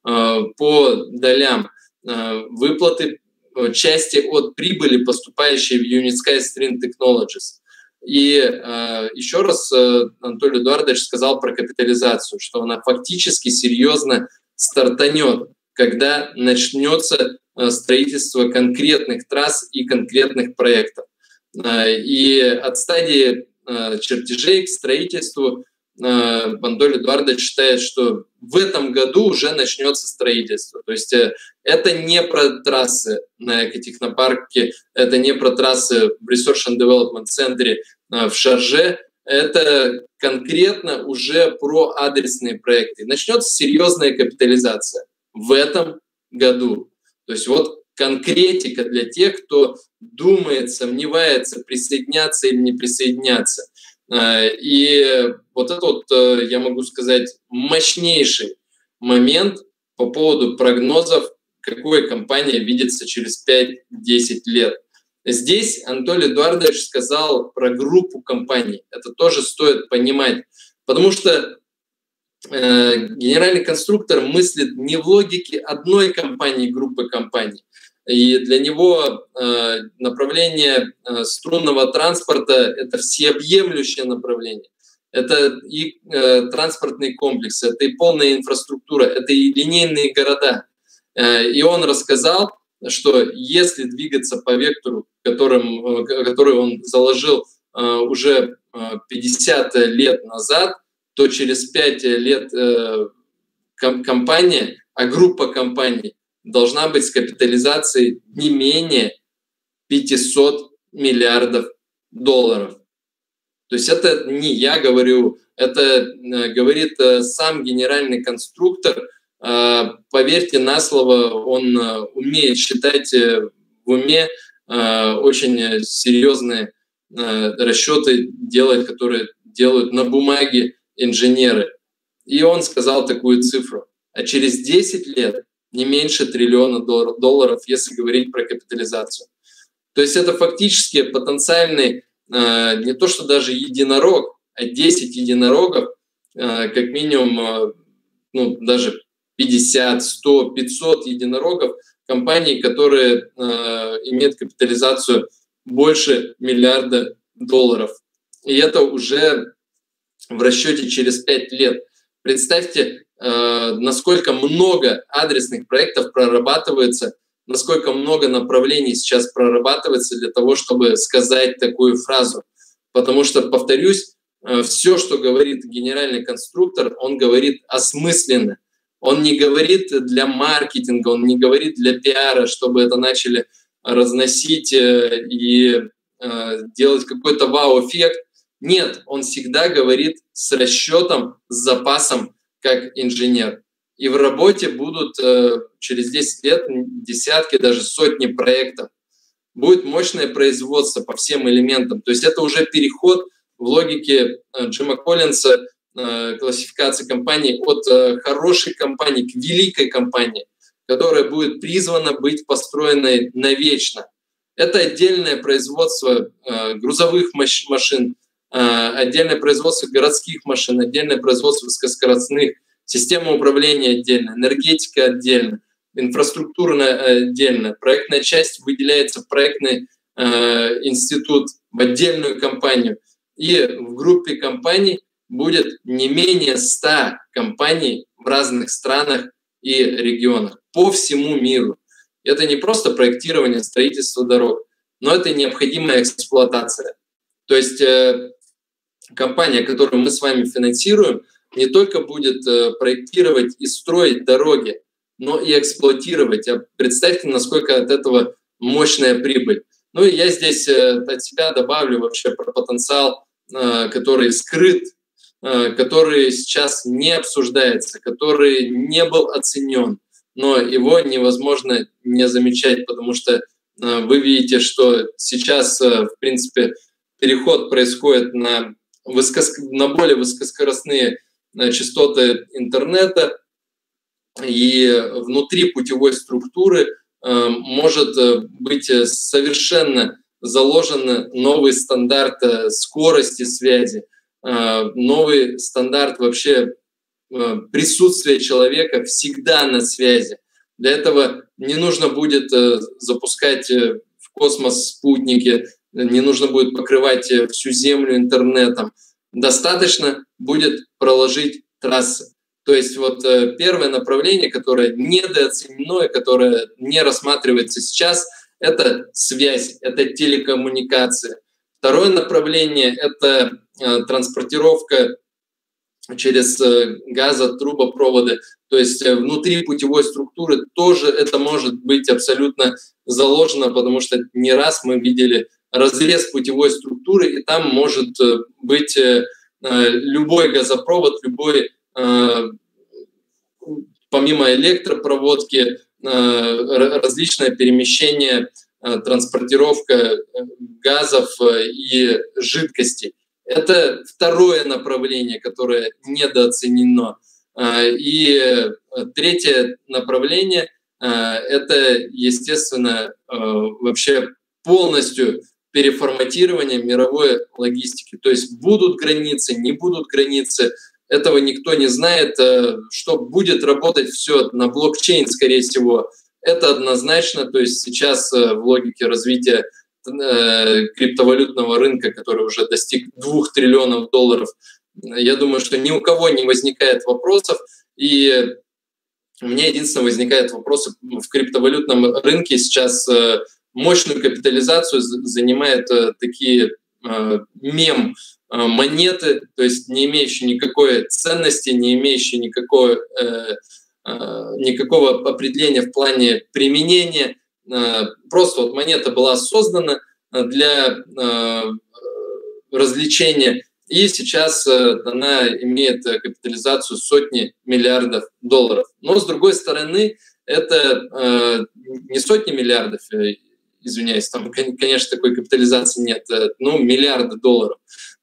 по долям, выплаты части от прибыли, поступающей в Unisky String Technologies. И еще раз Анатолий Эдуардович сказал про капитализацию, что она фактически серьезно стартанет, когда начнется строительство конкретных трасс и конкретных проектов. И от стадии чертежей к строительству Анатолий Эдуардович считает, что в этом году уже начнется строительство. То есть это не про трассы на экотехнопарке, это не про трассы в Research and Development Center в Шарже, это конкретно уже про адресные проекты. Начнется серьезная капитализация в этом году. То есть вот конкретика для тех, кто думает, сомневается, присоединяться или не присоединяться. И вот это вот, я могу сказать, мощнейший момент по поводу прогнозов, какой компания видится через пять-десять лет. Здесь Анатолий Эдуардович сказал про группу компаний. Это тоже стоит понимать, потому что э, генеральный конструктор мыслит не в логике одной компании, группы компаний. И для него э, направление э, струнного транспорта – это всеобъемлющее направление. Это и э, транспортный комплекс, это и полная инфраструктура, это и линейные города. Э, и он рассказал, что если двигаться по вектору, которым, э, который он заложил э, уже э, пятьдесят лет назад, то через пять лет э, ком- компания, а группа компаний должна быть с капитализацией не менее пятьсот миллиардов долларов. То есть это не я говорю, это говорит сам генеральный конструктор. Поверьте на слово, он умеет считать в уме, очень серьезные расчеты делать, которые делают на бумаге инженеры. И он сказал такую цифру. А через десять лет не меньше триллиона долларов, если говорить про капитализацию. То есть это фактически потенциальный э, не то что даже единорог, а десять единорогов, э, как минимум э, ну, даже пятьдесят, сто, пятьсот единорогов компаний, которые э, имеют капитализацию больше миллиарда долларов. И это уже в расчете через пять лет. Представьте, насколько много адресных проектов прорабатывается, насколько много направлений сейчас прорабатывается для того, чтобы сказать такую фразу. Потому что, повторюсь, все, что говорит генеральный конструктор, он говорит осмысленно. Он не говорит для маркетинга, он не говорит для пиара, чтобы это начали разносить и делать какой-то вау-эффект. Нет, он всегда говорит с расчетом, с запасом, как инженер. И в работе будут э, через десять лет десятки, даже сотни проектов. Будет мощное производство по всем элементам. То есть это уже переход в логике э, Джима Коллинса, э, классификации компаний от э, хорошей компании к великой компании, которая будет призвана быть построенной навечно. Это отдельное производство э, грузовых маш- машин, отдельное производство городских машин, отдельное производство высокоскоростных, система управления отдельно, энергетика отдельно, инфраструктура отдельно, проектная часть выделяется в проектный э, институт, в отдельную компанию. И в группе компаний будет не менее ста компаний в разных странах и регионах по всему миру. Это не просто проектирование, строительство дорог, но это необходимая эксплуатация. То есть э, компания, которую мы с вами финансируем, не только будет э, проектировать и строить дороги, но и эксплуатировать. А представьте, насколько от этого мощная прибыль. Ну и я здесь э, от себя добавлю вообще про потенциал, э, который скрыт, э, который сейчас не обсуждается, который не был оценен, но его невозможно не замечать, потому что э, вы видите, что сейчас, э, в принципе, переход происходит на Высокоск... на более высокоскоростные частоты интернета, и внутри путевой структуры э, может быть совершенно заложен новый стандарт скорости связи, э, новый стандарт вообще э, присутствия человека всегда на связи. Для этого не нужно будет э, запускать в космос спутники, не нужно будет покрывать всю Землю интернетом. Достаточно будет проложить трассы. То есть вот э, первое направление, которое недооценено и которое не рассматривается сейчас, это связь, это телекоммуникация. Второе направление – это э, транспортировка через газотрубопроводы. То есть внутри путевой структуры тоже это может быть абсолютно заложено, потому что не раз мы видели разрез путевой структуры, и там может быть любой газопровод, любой, помимо электропроводки, различное перемещение, транспортировка газов и жидкостей. Это второе направление, которое недооценено. И третье направление – это, естественно, вообще полностью переформатирование мировой логистики. То есть будут границы, не будут границы, этого никто не знает. Что будет работать все на блокчейн, скорее всего, это однозначно. То есть сейчас в логике развития криптовалютного рынка, который уже достиг двух триллионов долларов, я думаю, что ни у кого не возникает вопросов. И у меня единственное возникает вопрос: в криптовалютном рынке сейчас мощную капитализацию занимают такие мем монеты, то есть не имеющие никакой ценности, не имеющие никакой, никакого определения в плане применения. Просто вот монета была создана для развлечения, и сейчас она имеет капитализацию сотни миллиардов долларов. Но, с другой стороны, это не сотни миллиардов, извиняюсь, там, конечно, такой капитализации нет, ну, миллиарды долларов.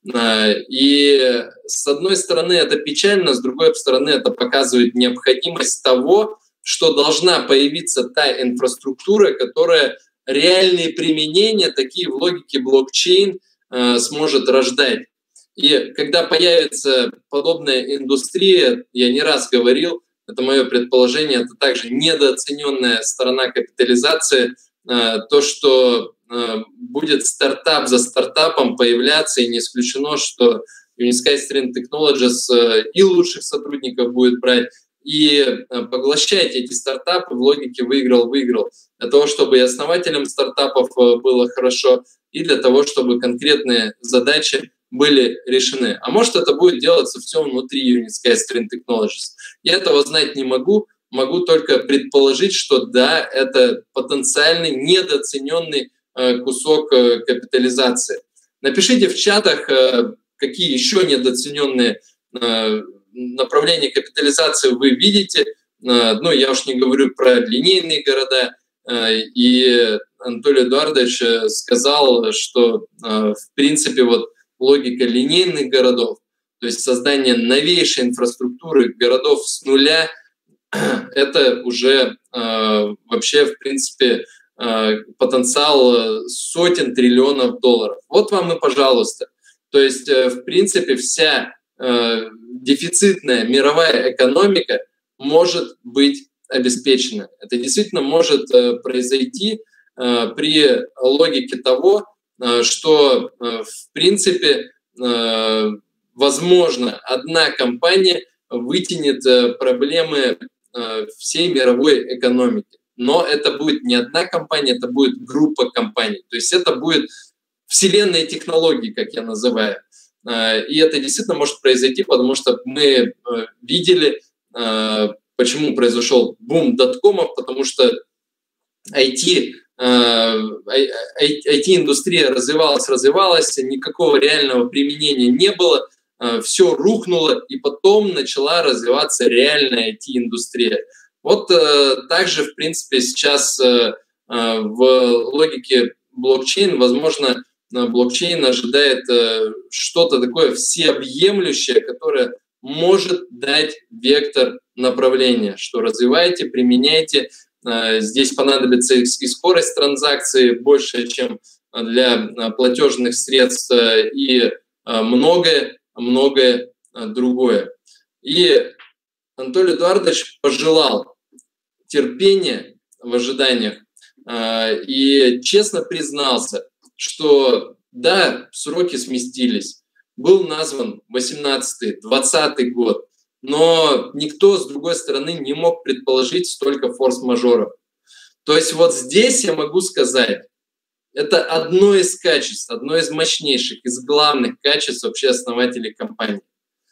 И с одной стороны это печально, с другой стороны это показывает необходимость того, что должна появиться та инфраструктура, которая реальные применения, такие в логике блокчейн, сможет рождать. И когда появится подобная индустрия, я не раз говорил, это мое предположение, это также недооцененная сторона капитализации, то, что будет стартап за стартапом появляться, и не исключено, что Unisky Technologies и лучших сотрудников будет брать, и поглощать эти стартапы в логике выиграл-выиграл, для того, чтобы и основателям стартапов было хорошо, и для того, чтобы конкретные задачи были решены. А может, это будет делаться все внутри Unisky Technologies. Я этого знать не могу, могу только предположить, что да, это потенциальный недооцененный кусок капитализации. Напишите в чатах, какие еще недооцененные направления капитализации вы видите. Ну, я уж не говорю про линейные города. И Анатолий Эдуардович сказал, что в принципе вот логика линейных городов, то есть создание новейшей инфраструктуры городов с нуля, это уже вообще в принципе потенциал сотен триллионов долларов. Вот вам и пожалуйста. То есть, в принципе, вся дефицитная мировая экономика может быть обеспечена. Это действительно может произойти при логике того, что, в принципе, возможно, одна компания вытянет проблемы всей мировой экономики. Но это будет не одна компания, это будет группа компаний. То есть это будет вселенная технологий, как я называю. И это действительно может произойти, потому что мы видели, почему произошел бум доткомов, потому что ай ти, ай ти-индустрия развивалась, развивалась, никакого реального применения не было, все рухнуло, и потом начала развиваться реальная ай ти-индустрия. Вот э, также, в принципе, сейчас э, в логике блокчейн, возможно, блокчейн ожидает э, что-то такое всеобъемлющее, которое может дать вектор направления, что развивайте, применяйте. Э, здесь понадобится и скорость транзакции больше, чем для платежных средств, э, и многое, многое другое. И Анатолий Эдуардович пожелал терпения в ожиданиях и честно признался, что да, сроки сместились. Был назван восемнадцатый, двадцатый год, но никто, с другой стороны, не мог предположить столько форс-мажоров. То есть вот здесь я могу сказать, это одно из качеств, одно из мощнейших, из главных качеств вообще основателей компании.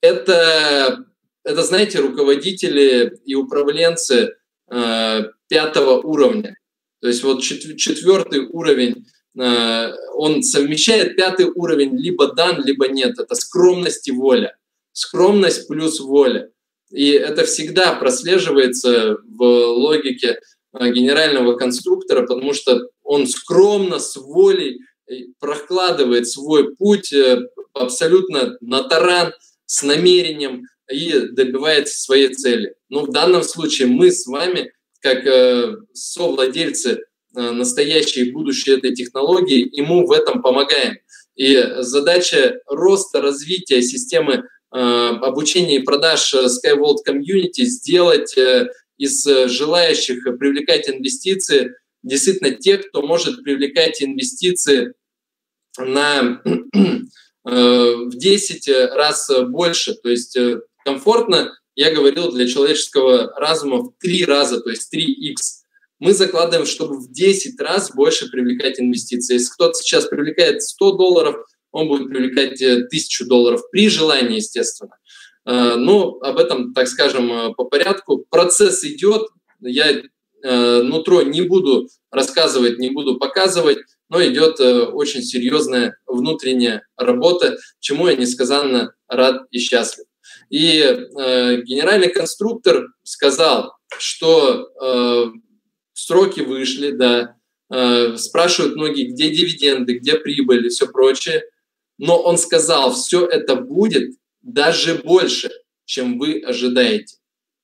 это, это, знаете, руководители и управленцы э, пятого уровня. То есть вот четвертый уровень, э, он совмещает пятый уровень, либо дан, либо нет. Это скромность и воля. Скромность плюс воля. И это всегда прослеживается в логике генерального конструктора, потому что он скромно, с волей прокладывает свой путь абсолютно на таран, с намерением и добивается своей цели. Но в данном случае мы с вами, как совладельцы настоящей и будущей этой технологии, ему в этом помогаем. И задача роста, развития системы обучения и продаж SkyVault Community сделать из желающих привлекать инвестиции действительно тех, кто может привлекать инвестиции на в десять раз больше. То есть комфортно, я говорил, для человеческого разума в три раза, то есть три икс. Мы закладываем, чтобы в десять раз больше привлекать инвестиции. Если кто-то сейчас привлекает сто долларов, он будет привлекать тысячу долларов при желании, естественно. Но об этом, так скажем, по порядку. Процесс идет. Я нутро не буду рассказывать, не буду показывать, но идет очень серьезная внутренняя работа, чему я несказанно рад и счастлив. И э, генеральный конструктор сказал, что э, сроки вышли, да, э, спрашивают многие, где дивиденды, где прибыль и все прочее, но он сказал, все это будет даже больше, чем вы ожидаете.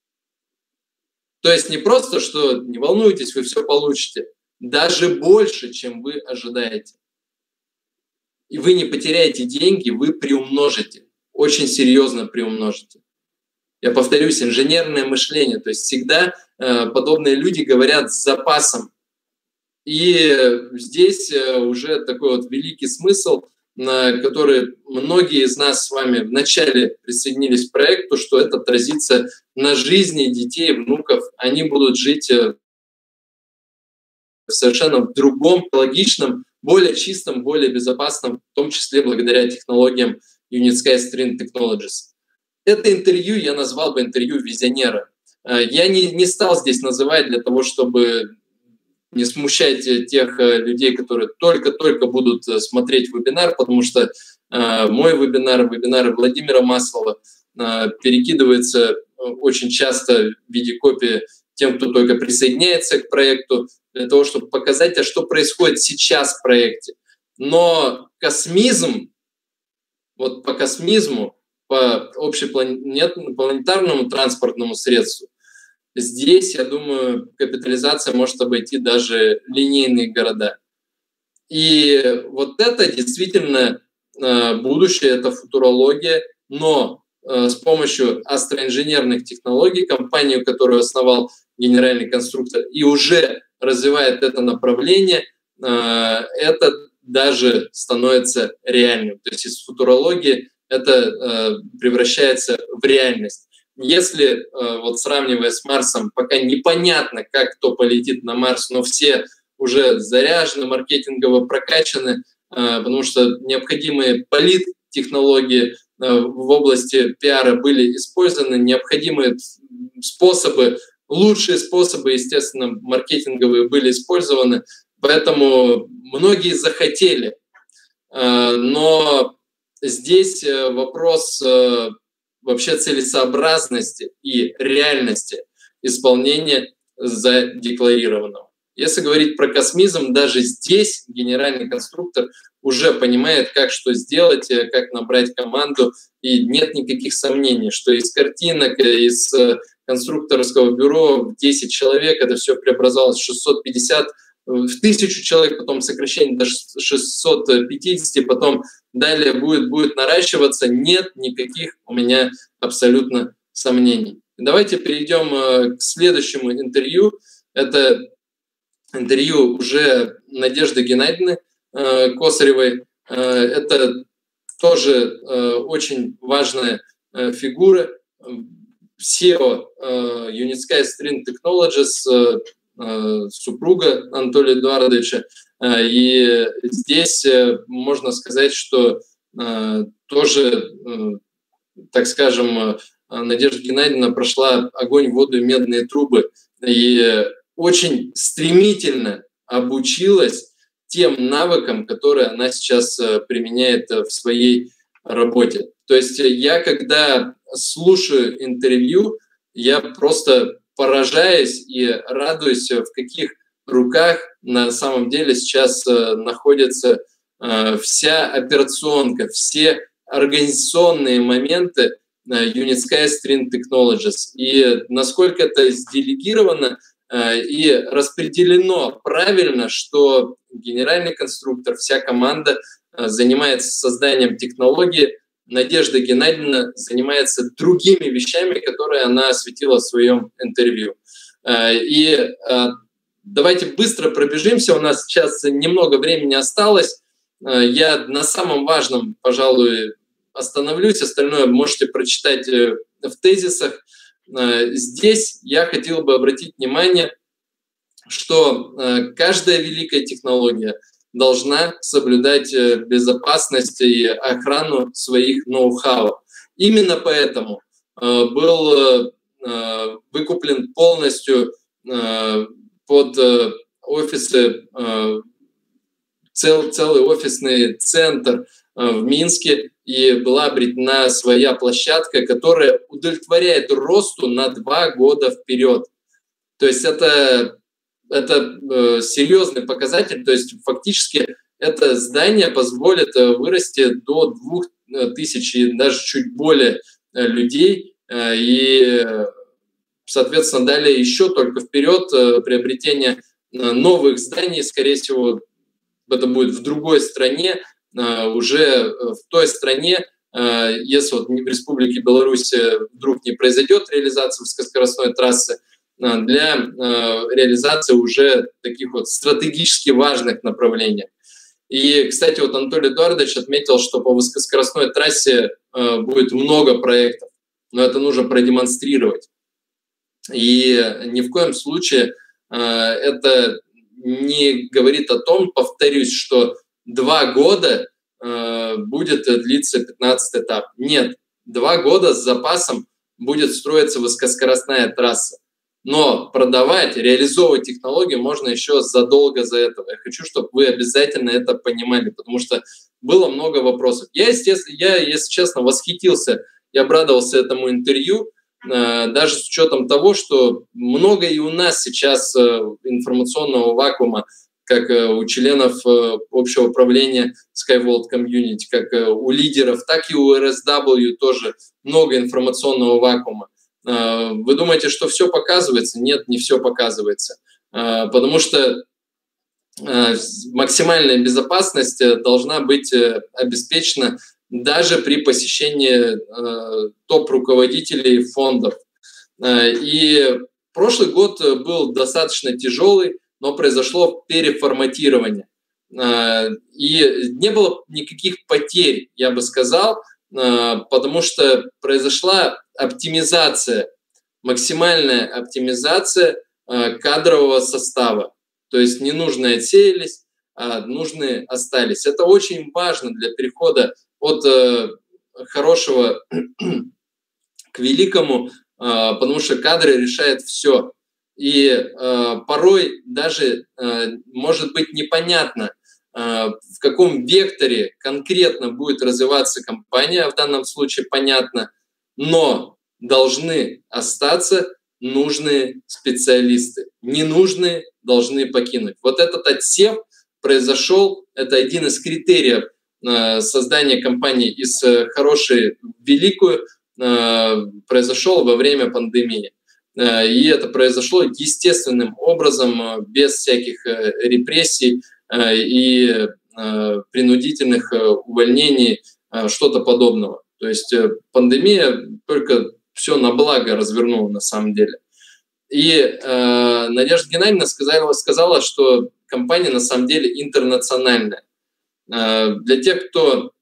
То есть не просто, что не волнуйтесь, вы все получите, даже больше, чем вы ожидаете. И вы не потеряете деньги, вы приумножите, очень серьезно приумножите. Я повторюсь, инженерное мышление, то есть всегда э, подобные люди говорят с запасом. И здесь э, уже такой вот великий смысл, на который многие из нас с вами вначале присоединились к проекту, что это отразится на жизни детей, внуков. Они будут жить в совершенно другом, логичном, более чистом, более безопасном, в том числе благодаря технологиям Unitsky String Technologies. Это интервью я назвал бы интервью визионера. Я не, не стал здесь называть для того, чтобы не смущать тех людей, которые только-только будут смотреть вебинар, потому что э, мой вебинар, вебинары Владимира Маслова э, перекидывается очень часто в виде копии тем, кто только присоединяется к проекту, для того, чтобы показать, а что происходит сейчас в проекте. Но космизм, вот по космизму, по общепланетарному транспортному средству, здесь, я думаю, капитализация может обойти даже линейные города. И вот это действительно будущее, это футурология, но с помощью астроинженерных технологий, компанию, которую основал генеральный конструктор, и уже развивает это направление, это даже становится реальным. То есть из футурологии это превращается в реальность. Если, вот сравнивая с Марсом, пока непонятно, как кто полетит на Марс, но все уже заряжены, маркетингово прокачаны, потому что необходимые политтехнологии в области пиара были использованы, необходимые способы, лучшие способы, естественно, маркетинговые были использованы, поэтому многие захотели. Но здесь вопрос вообще целесообразности и реальности исполнения задекларированного. Если говорить про космизм, даже здесь генеральный конструктор уже понимает, как что сделать, как набрать команду, и нет никаких сомнений, что из картинок, из конструкторского бюро в десять человек это все преобразовалось в шестьсот пятьдесят, в тысячу человек, потом сокращение до шестисот пятидесяти, потом далее будет, будет наращиваться. Нет никаких у меня абсолютно сомнений. Давайте перейдем к следующему интервью. Это интервью уже Надежды Геннадьевны Косаревой. Это тоже очень важная фигура. си и о Unitsky String Technologies, супруга Анатолия Эдуардовича. И здесь можно сказать, что тоже так скажем, Надежда Геннадьевна прошла огонь, воду и медные трубы и очень стремительно обучилась тем навыкам, которые она сейчас применяет в своей работе. То есть я, когда слушаю интервью, я просто поражаюсь и радуюсь, в каких руках на самом деле сейчас находится вся операционка, все организационные моменты Unit Skystream Technologies. И насколько это сделегировано и распределено правильно, что генеральный конструктор, вся команда занимается созданием технологии, Надежда Геннадьевна занимается другими вещами, которые она осветила в своем интервью. И давайте быстро пробежимся, у нас сейчас немного времени осталось. Я на самом важном, пожалуй, остановлюсь, остальное можете прочитать в тезисах. Здесь я хотел бы обратить внимание, что каждая великая технология должна соблюдать безопасность и охрану своих ноу-хау. Именно поэтому был выкуплен полностью под офисы цел, целый офисный центр в Минске, и была обретена своя площадка, которая удовлетворяет росту на два года вперед. То есть это, это э, серьезный показатель, то есть фактически это здание позволит вырасти до двух тысяч и даже чуть более людей, э, и, соответственно, далее еще только вперед э, приобретение новых зданий, скорее всего, это будет в другой стране, уже в той стране, если вот в Республике Беларусь вдруг не произойдет реализация высокоскоростной трассы, для реализации уже таких вот стратегически важных направлений. И, кстати, вот Анатолий Эдуардович отметил, что по высокоскоростной трассе будет много проектов, но это нужно продемонстрировать. И ни в коем случае это не говорит о том, повторюсь, что два года э, будет длиться пятнадцатый этап. Нет, два года с запасом будет строиться высокоскоростная трасса. Но продавать, реализовывать технологию можно еще задолго за этого. Я хочу, чтобы вы обязательно это понимали, потому что было много вопросов. Я, естественно, я, если честно, восхитился и обрадовался этому интервью, даже с учетом того, что много и у нас сейчас информационного вакуума, как у членов общего управления SkyVault Community, как у лидеров, так и у эр эс дабл ю тоже много информационного вакуума. Вы думаете, что все показывается? Нет, не все показывается. Потому что максимальная безопасность должна быть обеспечена даже при посещении э, топ-руководителей фондов. Э, и прошлый год был достаточно тяжелый, но произошло переформатирование. Э, и не было никаких потерь, я бы сказал, э, потому что произошла оптимизация, максимальная оптимизация э, кадрового состава. То есть ненужные отсеялись, а нужные остались. Это очень важно для перехода от э, хорошего к великому, э, потому что кадры решают все. И э, порой даже э, может быть непонятно, э, в каком векторе конкретно будет развиваться компания, в данном случае понятно, но должны остаться нужные специалисты. Ненужные должны покинуть. Вот этот отсев произошел, это один из критериев создания компании из хорошей в великую, произошел во время пандемии. И это произошло естественным образом, без всяких репрессий и принудительных увольнений, что-то подобного. То есть пандемия только все на благо развернула на самом деле. И э, Надежда Геннадьевна сказала, сказала, что компания на самом деле интернациональная. Э, для тех, кто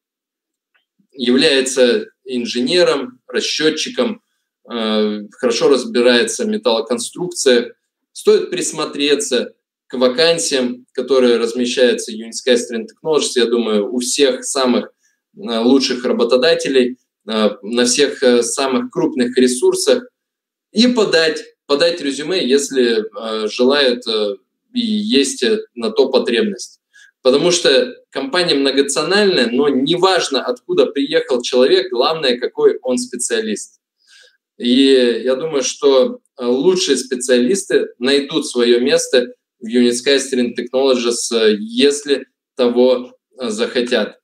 является инженером, расчетчиком, э, хорошо разбирается в металлоконструкциях, стоит присмотреться к вакансиям, которые размещаются в Unit Skystream Technologies, я думаю, у всех самых лучших работодателей. на всех самых крупных ресурсах и подать, подать резюме, если желают и есть на то потребность. Потому что компания многонациональная, но неважно, откуда приехал человек, главное, какой он специалист. И я думаю, что лучшие специалисты найдут свое место в Unitsky String Technologies, если того захотят.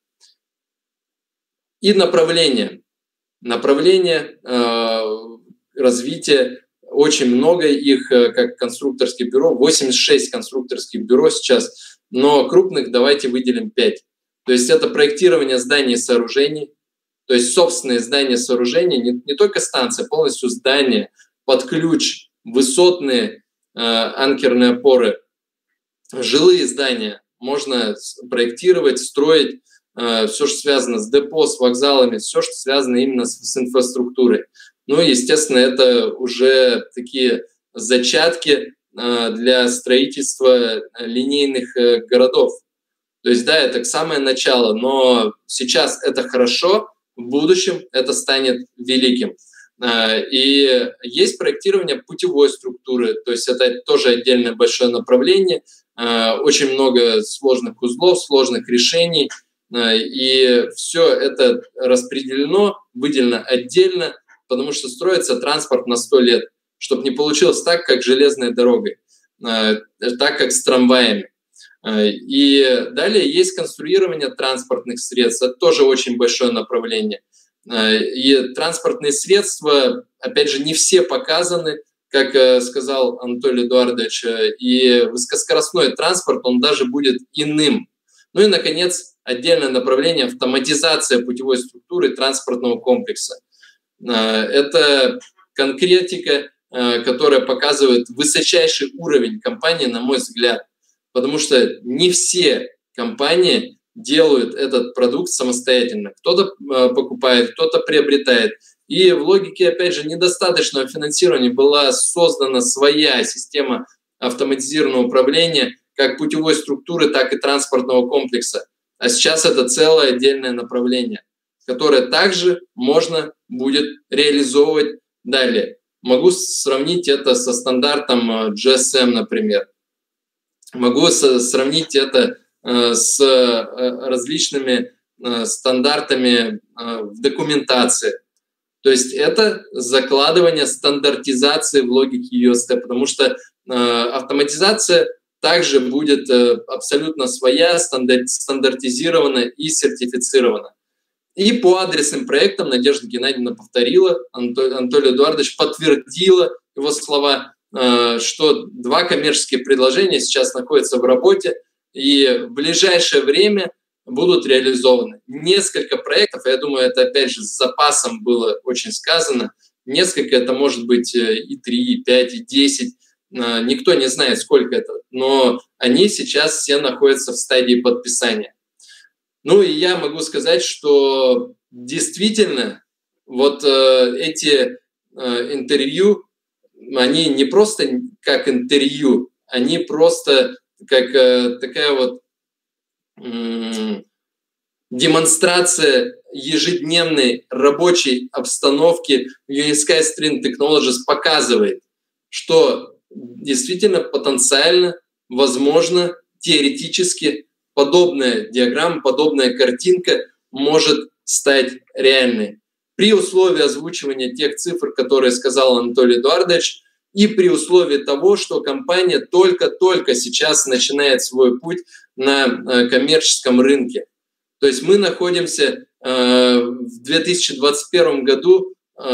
И направление. Направление э, развития. Очень много их, как конструкторских бюро. восемьдесят шесть конструкторских бюро сейчас. Но крупных давайте выделим пять. То есть это проектирование зданий и сооружений. То есть собственные здания и сооружения. Не, не только станция, полностью здания под ключ. Высотные э, анкерные опоры. Жилые здания можно проектировать, строить. Все, что связано с депо, с вокзалами, все, что связано именно с, с инфраструктурой. Ну и, естественно, это уже такие зачатки для строительства линейных городов. То есть, да, это самое начало, но сейчас это хорошо, в будущем это станет великим. И есть проектирование путевой структуры, то есть это тоже отдельное большое направление, очень много сложных узлов, сложных решений. И все это распределено, выделено отдельно, потому что строится транспорт на сто лет, чтобы не получилось так, как железной дорогой, так, как с трамваями. И далее есть конструирование транспортных средств, это тоже очень большое направление. И транспортные средства, опять же, не все показаны, как сказал Анатолий Эдуардович, и высокоскоростной транспорт, он даже будет иным. Ну и, наконец, отдельное направление – автоматизация путевой структуры транспортного комплекса. Это конкретика, которая показывает высочайший уровень компании, на мой взгляд, потому что не все компании делают этот продукт самостоятельно. Кто-то покупает, кто-то приобретает. И в логике, опять же, недостаточного финансирования была создана своя система автоматизированного управления как путевой структуры, так и транспортного комплекса. А сейчас это целое отдельное направление, которое также можно будет реализовывать далее. Могу сравнить это со стандартом джи эс эм, например. Могу сравнить это с различными стандартами в документации. То есть это закладывание стандартизации в логике ю эс ти, потому что автоматизация также будет абсолютно своя, стандартизирована и сертифицирована. И по адресным проектам Надежда Геннадьевна повторила, Анатолий Эдуардович подтвердила его слова, что два коммерческие предложения сейчас находятся в работе и в ближайшее время будут реализованы. Несколько проектов, я думаю, это опять же с запасом было очень сказано, несколько, это может быть и три, и пять, и десять, никто не знает, сколько это, но они сейчас все находятся в стадии подписания. Ну и я могу сказать, что действительно вот э, эти э, интервью, они не просто как интервью, они просто как э, такая вот э, демонстрация ежедневной рабочей обстановки в Unitsky String Technologies показывает, что действительно потенциально, возможно, теоретически подобная диаграмма, подобная картинка может стать реальной. При условии озвучивания тех цифр, которые сказал Анатолий Эдуардович, и при условии того, что компания только-только сейчас начинает свой путь на коммерческом рынке. То есть мы находимся в две тысячи двадцать первом году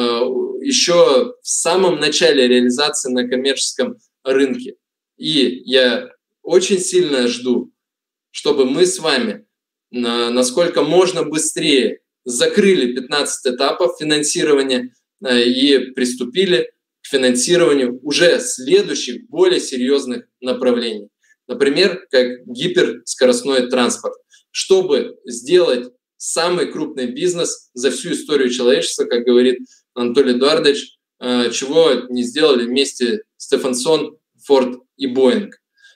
еще в самом начале реализации на коммерческом рынке. И я очень сильно жду, чтобы мы с вами насколько можно быстрее закрыли пятнадцать этапов финансирования и приступили к финансированию уже следующих, более серьезных направлений. Например, как гиперскоростной транспорт, чтобы сделать самый крупный бизнес за всю историю человечества, как говорит Анатолий Эдуардович, чего не сделали вместе Стефансон, Форд и Боинг.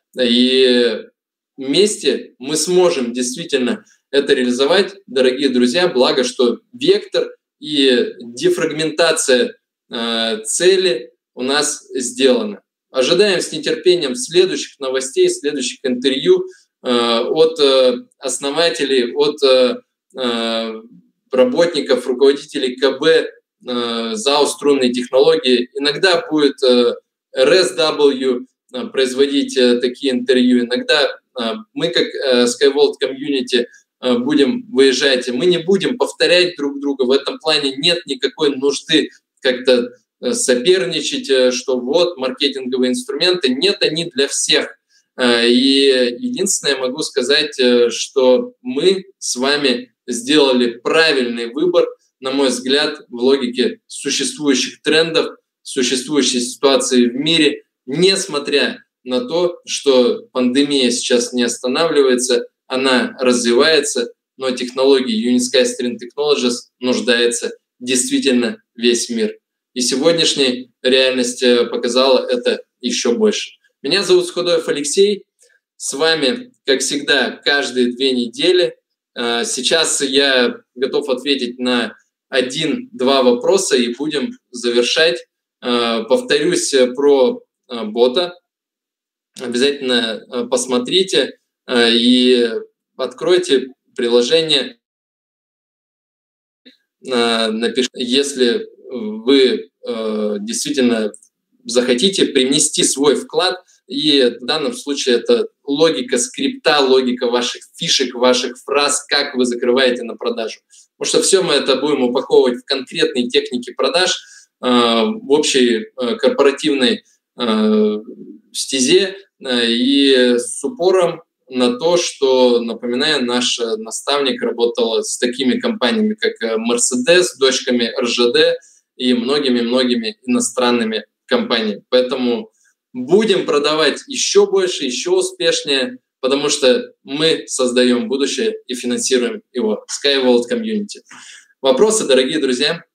И вместе мы сможем действительно это реализовать, дорогие друзья, благо, что вектор и дефрагментация э, цели у нас сделана. Ожидаем с нетерпением следующих новостей, следующих интервью э, от э, основателей, от э, э, работников, руководителей ка бэ, э, ЗАО «Струнные технологии». Иногда будет э, эр эс дабл ю э, производить э, такие интервью, иногда э, мы, как э, SkyVault Community, э, будем выезжать. Мы не будем повторять друг друга. В этом плане нет никакой нужды как-то соперничать, что вот маркетинговые инструменты. Нет, они для всех. И единственное, могу сказать, что мы с вами сделали правильный выбор, на мой взгляд, в логике существующих трендов, существующей ситуации в мире, несмотря на то, что пандемия сейчас не останавливается, она развивается, но технологии Unit String Technologies нуждается действительно весь мир. И сегодняшняя реальность показала это еще больше. Меня зовут Сходоев Алексей. С вами, как всегда, каждые две недели. Сейчас я готов ответить на один-два вопроса и будем завершать. Повторюсь про бота. Обязательно посмотрите и откройте приложение. Напишите, если вы э, действительно захотите принести свой вклад, и в данном случае это логика скрипта, логика ваших фишек, ваших фраз, как вы закрываете на продажу. Потому что все мы это будем упаковывать в конкретные техники продаж, э, в общей э, корпоративной э, стезе э, и с упором на то, что, напоминаю, наш наставник работал с такими компаниями, как Mercedes, дочками эр жэ дэ и многими-многими иностранными компаниями. Поэтому будем продавать еще больше, еще успешнее, потому что мы создаем будущее и финансируем его. SkyVault Community. Вопросы, дорогие друзья?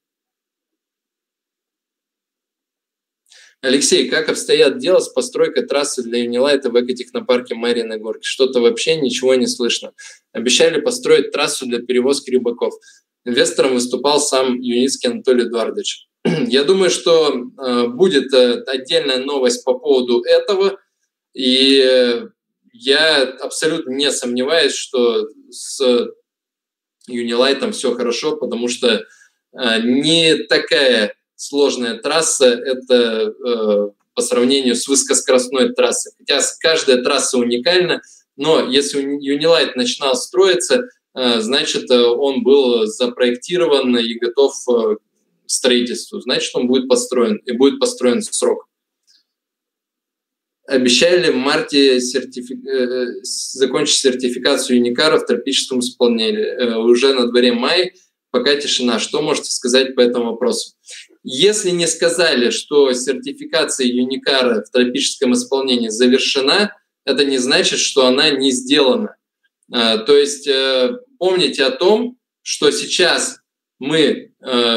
Алексей, как обстоят дела с постройкой трассы для Unilight в экотехнопарке Марьиной Горки? Что-то вообще ничего не слышно. Обещали построить трассу для перевозки рыбаков. Инвестором выступал сам Юницкий Анатолий Эдуардович. Я думаю, что э, будет э, отдельная новость по поводу этого. И э, я абсолютно не сомневаюсь, что с Unilight все хорошо, потому что э, не такая сложная трасса, это э, по сравнению с высокоскоростной трассой. Хотя каждая трасса уникальна, но если Unilight начинал строиться, э, значит, он был запроектирован и готов э, к строительству. Значит, он будет построен, и будет построен в срок. Обещали в марте сертифи... э, закончить сертификацию Юникара в тропическом исполнении. Э, уже на дворе май, пока тишина. Что можете сказать по этому вопросу? Если не сказали, что сертификация Юникара в тропическом исполнении завершена, это не значит, что она не сделана. То есть помните о том, что сейчас мы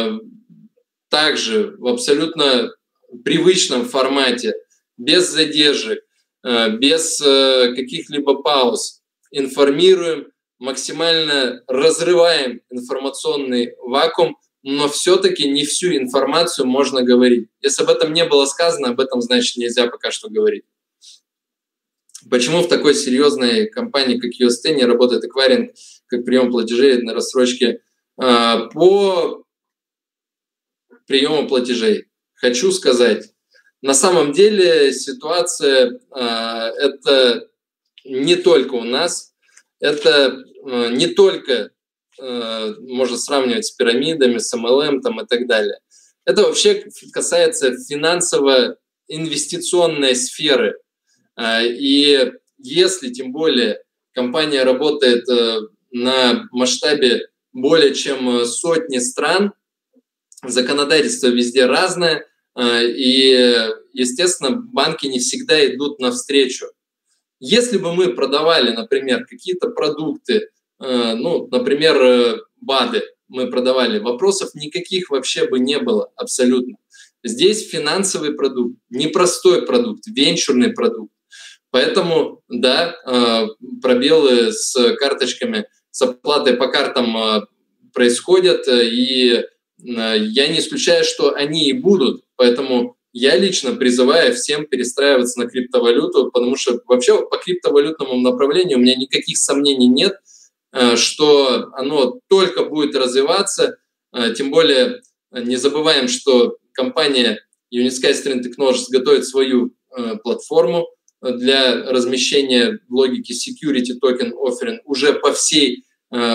также в абсолютно привычном формате, без задержек, без каких-либо пауз информируем, максимально разрываем информационный вакуум, но все-таки не всю информацию можно говорить. Если об этом не было сказано, об этом, значит, нельзя пока что говорить. Почему в такой серьезной компании, как ю эс ти, не работает эквайринг, как прием платежей на рассрочке? По приему платежей хочу сказать, на самом деле ситуация это не только у нас, это не только можно сравнивать с пирамидами, с эм эл эм там, и так далее. Это вообще касается финансово-инвестиционной сферы. И если, тем более, компания работает на масштабе более чем сотни стран, законодательство везде разное, и, естественно, банки не всегда идут навстречу. Если бы мы продавали, например, какие-то продукты, ну, например, БАДы мы продавали, вопросов никаких вообще бы не было абсолютно. Здесь финансовый продукт, непростой продукт, венчурный продукт. Поэтому, да, пробелы с карточками, с оплатой по картам происходят, и я не исключаю, что они и будут, поэтому я лично призываю всем перестраиваться на криптовалюту, потому что вообще по криптовалютному направлению у меня никаких сомнений нет, что оно только будет развиваться, тем более не забываем, что компания Unit Sky String Technologies готовит свою платформу для размещения в логике Security Token Offering уже по всей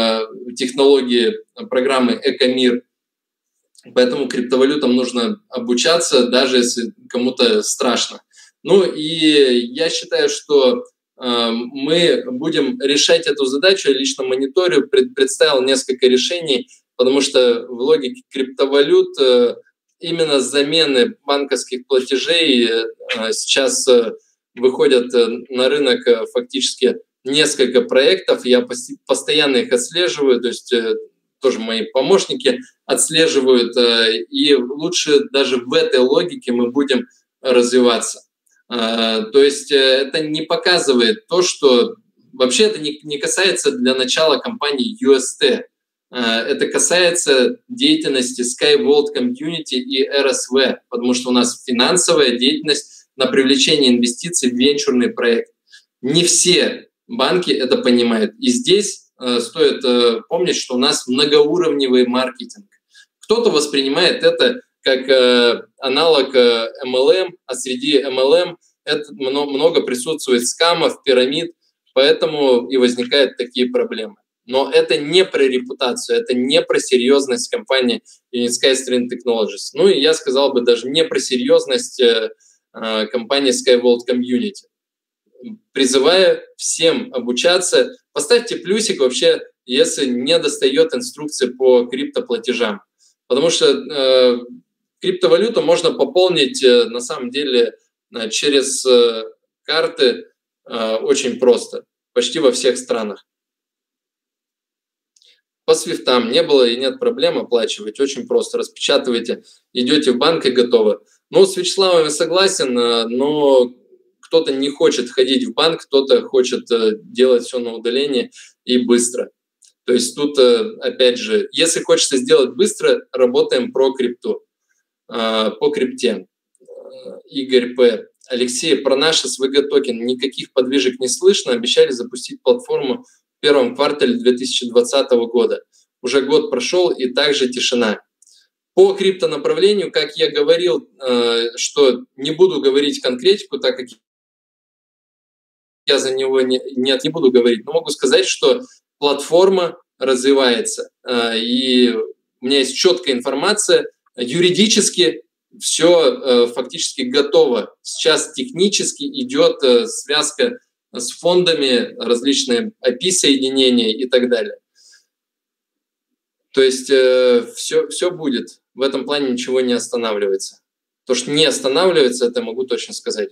технологии программы Экомир. Поэтому криптовалютам нужно обучаться, даже если кому-то страшно. Ну и я считаю, что э, мы будем решать эту задачу. Я лично мониторю, пред, представил несколько решений, потому что в логике криптовалют э, именно замены банковских платежей э, сейчас э, выходят э, на рынок э, фактически несколько проектов. Я пос- постоянно их отслеживаю, то есть э, тоже мои помощники отслеживают, и лучше даже в этой логике мы будем развиваться. То есть это не показывает то, что... Вообще это не касается для начала компании ю эс ти. Это касается деятельности SkyVault Community и эр эс ви, потому что у нас финансовая деятельность на привлечение инвестиций в венчурный проект. Не все банки это понимают. И здесь стоит помнить, что у нас многоуровневый маркетинг. Кто-то воспринимает это как аналог эм эл эм, а среди эм эл эм это много присутствует скамов, пирамид, поэтому и возникают такие проблемы. Но это не про репутацию, это не про серьезность компании Unit Sky String Technologies. Ну и я сказал бы даже не про серьезность компании SkyVault Community. Призываю всем обучаться. Поставьте плюсик вообще, если не достает инструкции по криптоплатежам. Потому что э, криптовалюту можно пополнить э, на самом деле э, через э, карты э, очень просто. Почти во всех странах. По свифтам не было и нет проблем оплачивать. Очень просто. Распечатываете, идете в банк и готово. Ну, с Вячеславом я согласен, но кто-то не хочет ходить в банк, кто-то хочет делать все на удалении и быстро. То есть тут, опять же, если хочется сделать быстро, работаем про крипту, по крипте. Игорь П. Алексей, про наш эс ви джи-токен никаких подвижек не слышно. Обещали запустить платформу в первом квартале две тысячи двадцатого года. Уже год прошел, и также тишина. По криптонаправлению, как я говорил, что не буду говорить конкретику, так как я за него не, нет, не буду говорить, но могу сказать, что платформа развивается. И у меня есть четкая информация. Юридически все фактически готово. Сейчас технически идет связка с фондами, различные эй пи ай-соединения и так далее. То есть все, все будет. В этом плане ничего не останавливается. То, что не останавливается, это могу точно сказать.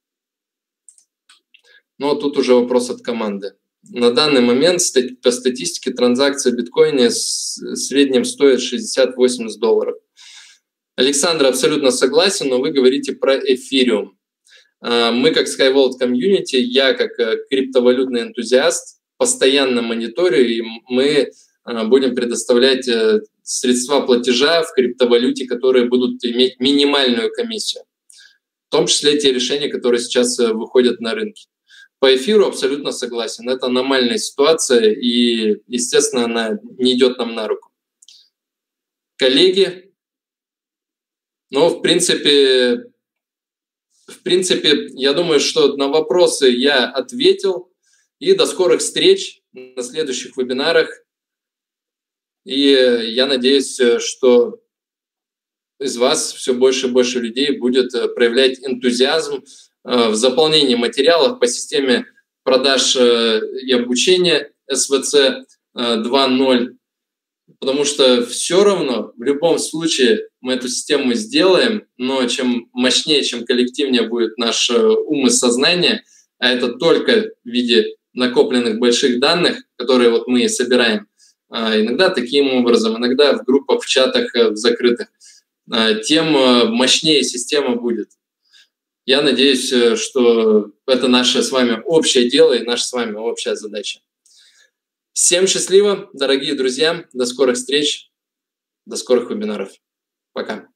Но тут уже вопрос от команды. На данный момент по статистике транзакции в биткоине в среднем стоит шестьдесят-восемьдесят долларов. Александр, абсолютно согласен, но вы говорите про эфириум. Мы как SkyVault Community, я как криптовалютный энтузиаст постоянно мониторю, и мы будем предоставлять средства платежа в криптовалюте, которые будут иметь минимальную комиссию. В том числе те решения, которые сейчас выходят на рынке. По эфиру абсолютно согласен. Это аномальная ситуация, и, естественно, она не идет нам на руку. Коллеги, ну, в принципе, в принципе, я думаю, что на вопросы я ответил. И до скорых встреч на следующих вебинарах. И я надеюсь, что из вас все больше и больше людей будет проявлять энтузиазм в заполнении материалов по системе продаж и обучения эс ви си два ноль, потому что все равно в любом случае мы эту систему сделаем, но чем мощнее, чем коллективнее будет наш ум и сознание, а это только в виде накопленных больших данных, которые вот мы собираем, иногда таким образом, иногда в группах, в чатах, в закрытых, тем мощнее система будет. Я надеюсь, что это наше с вами общее дело и наша с вами общая задача. Всем счастливо, дорогие друзья, до скорых встреч. До скорых вебинаров. Пока.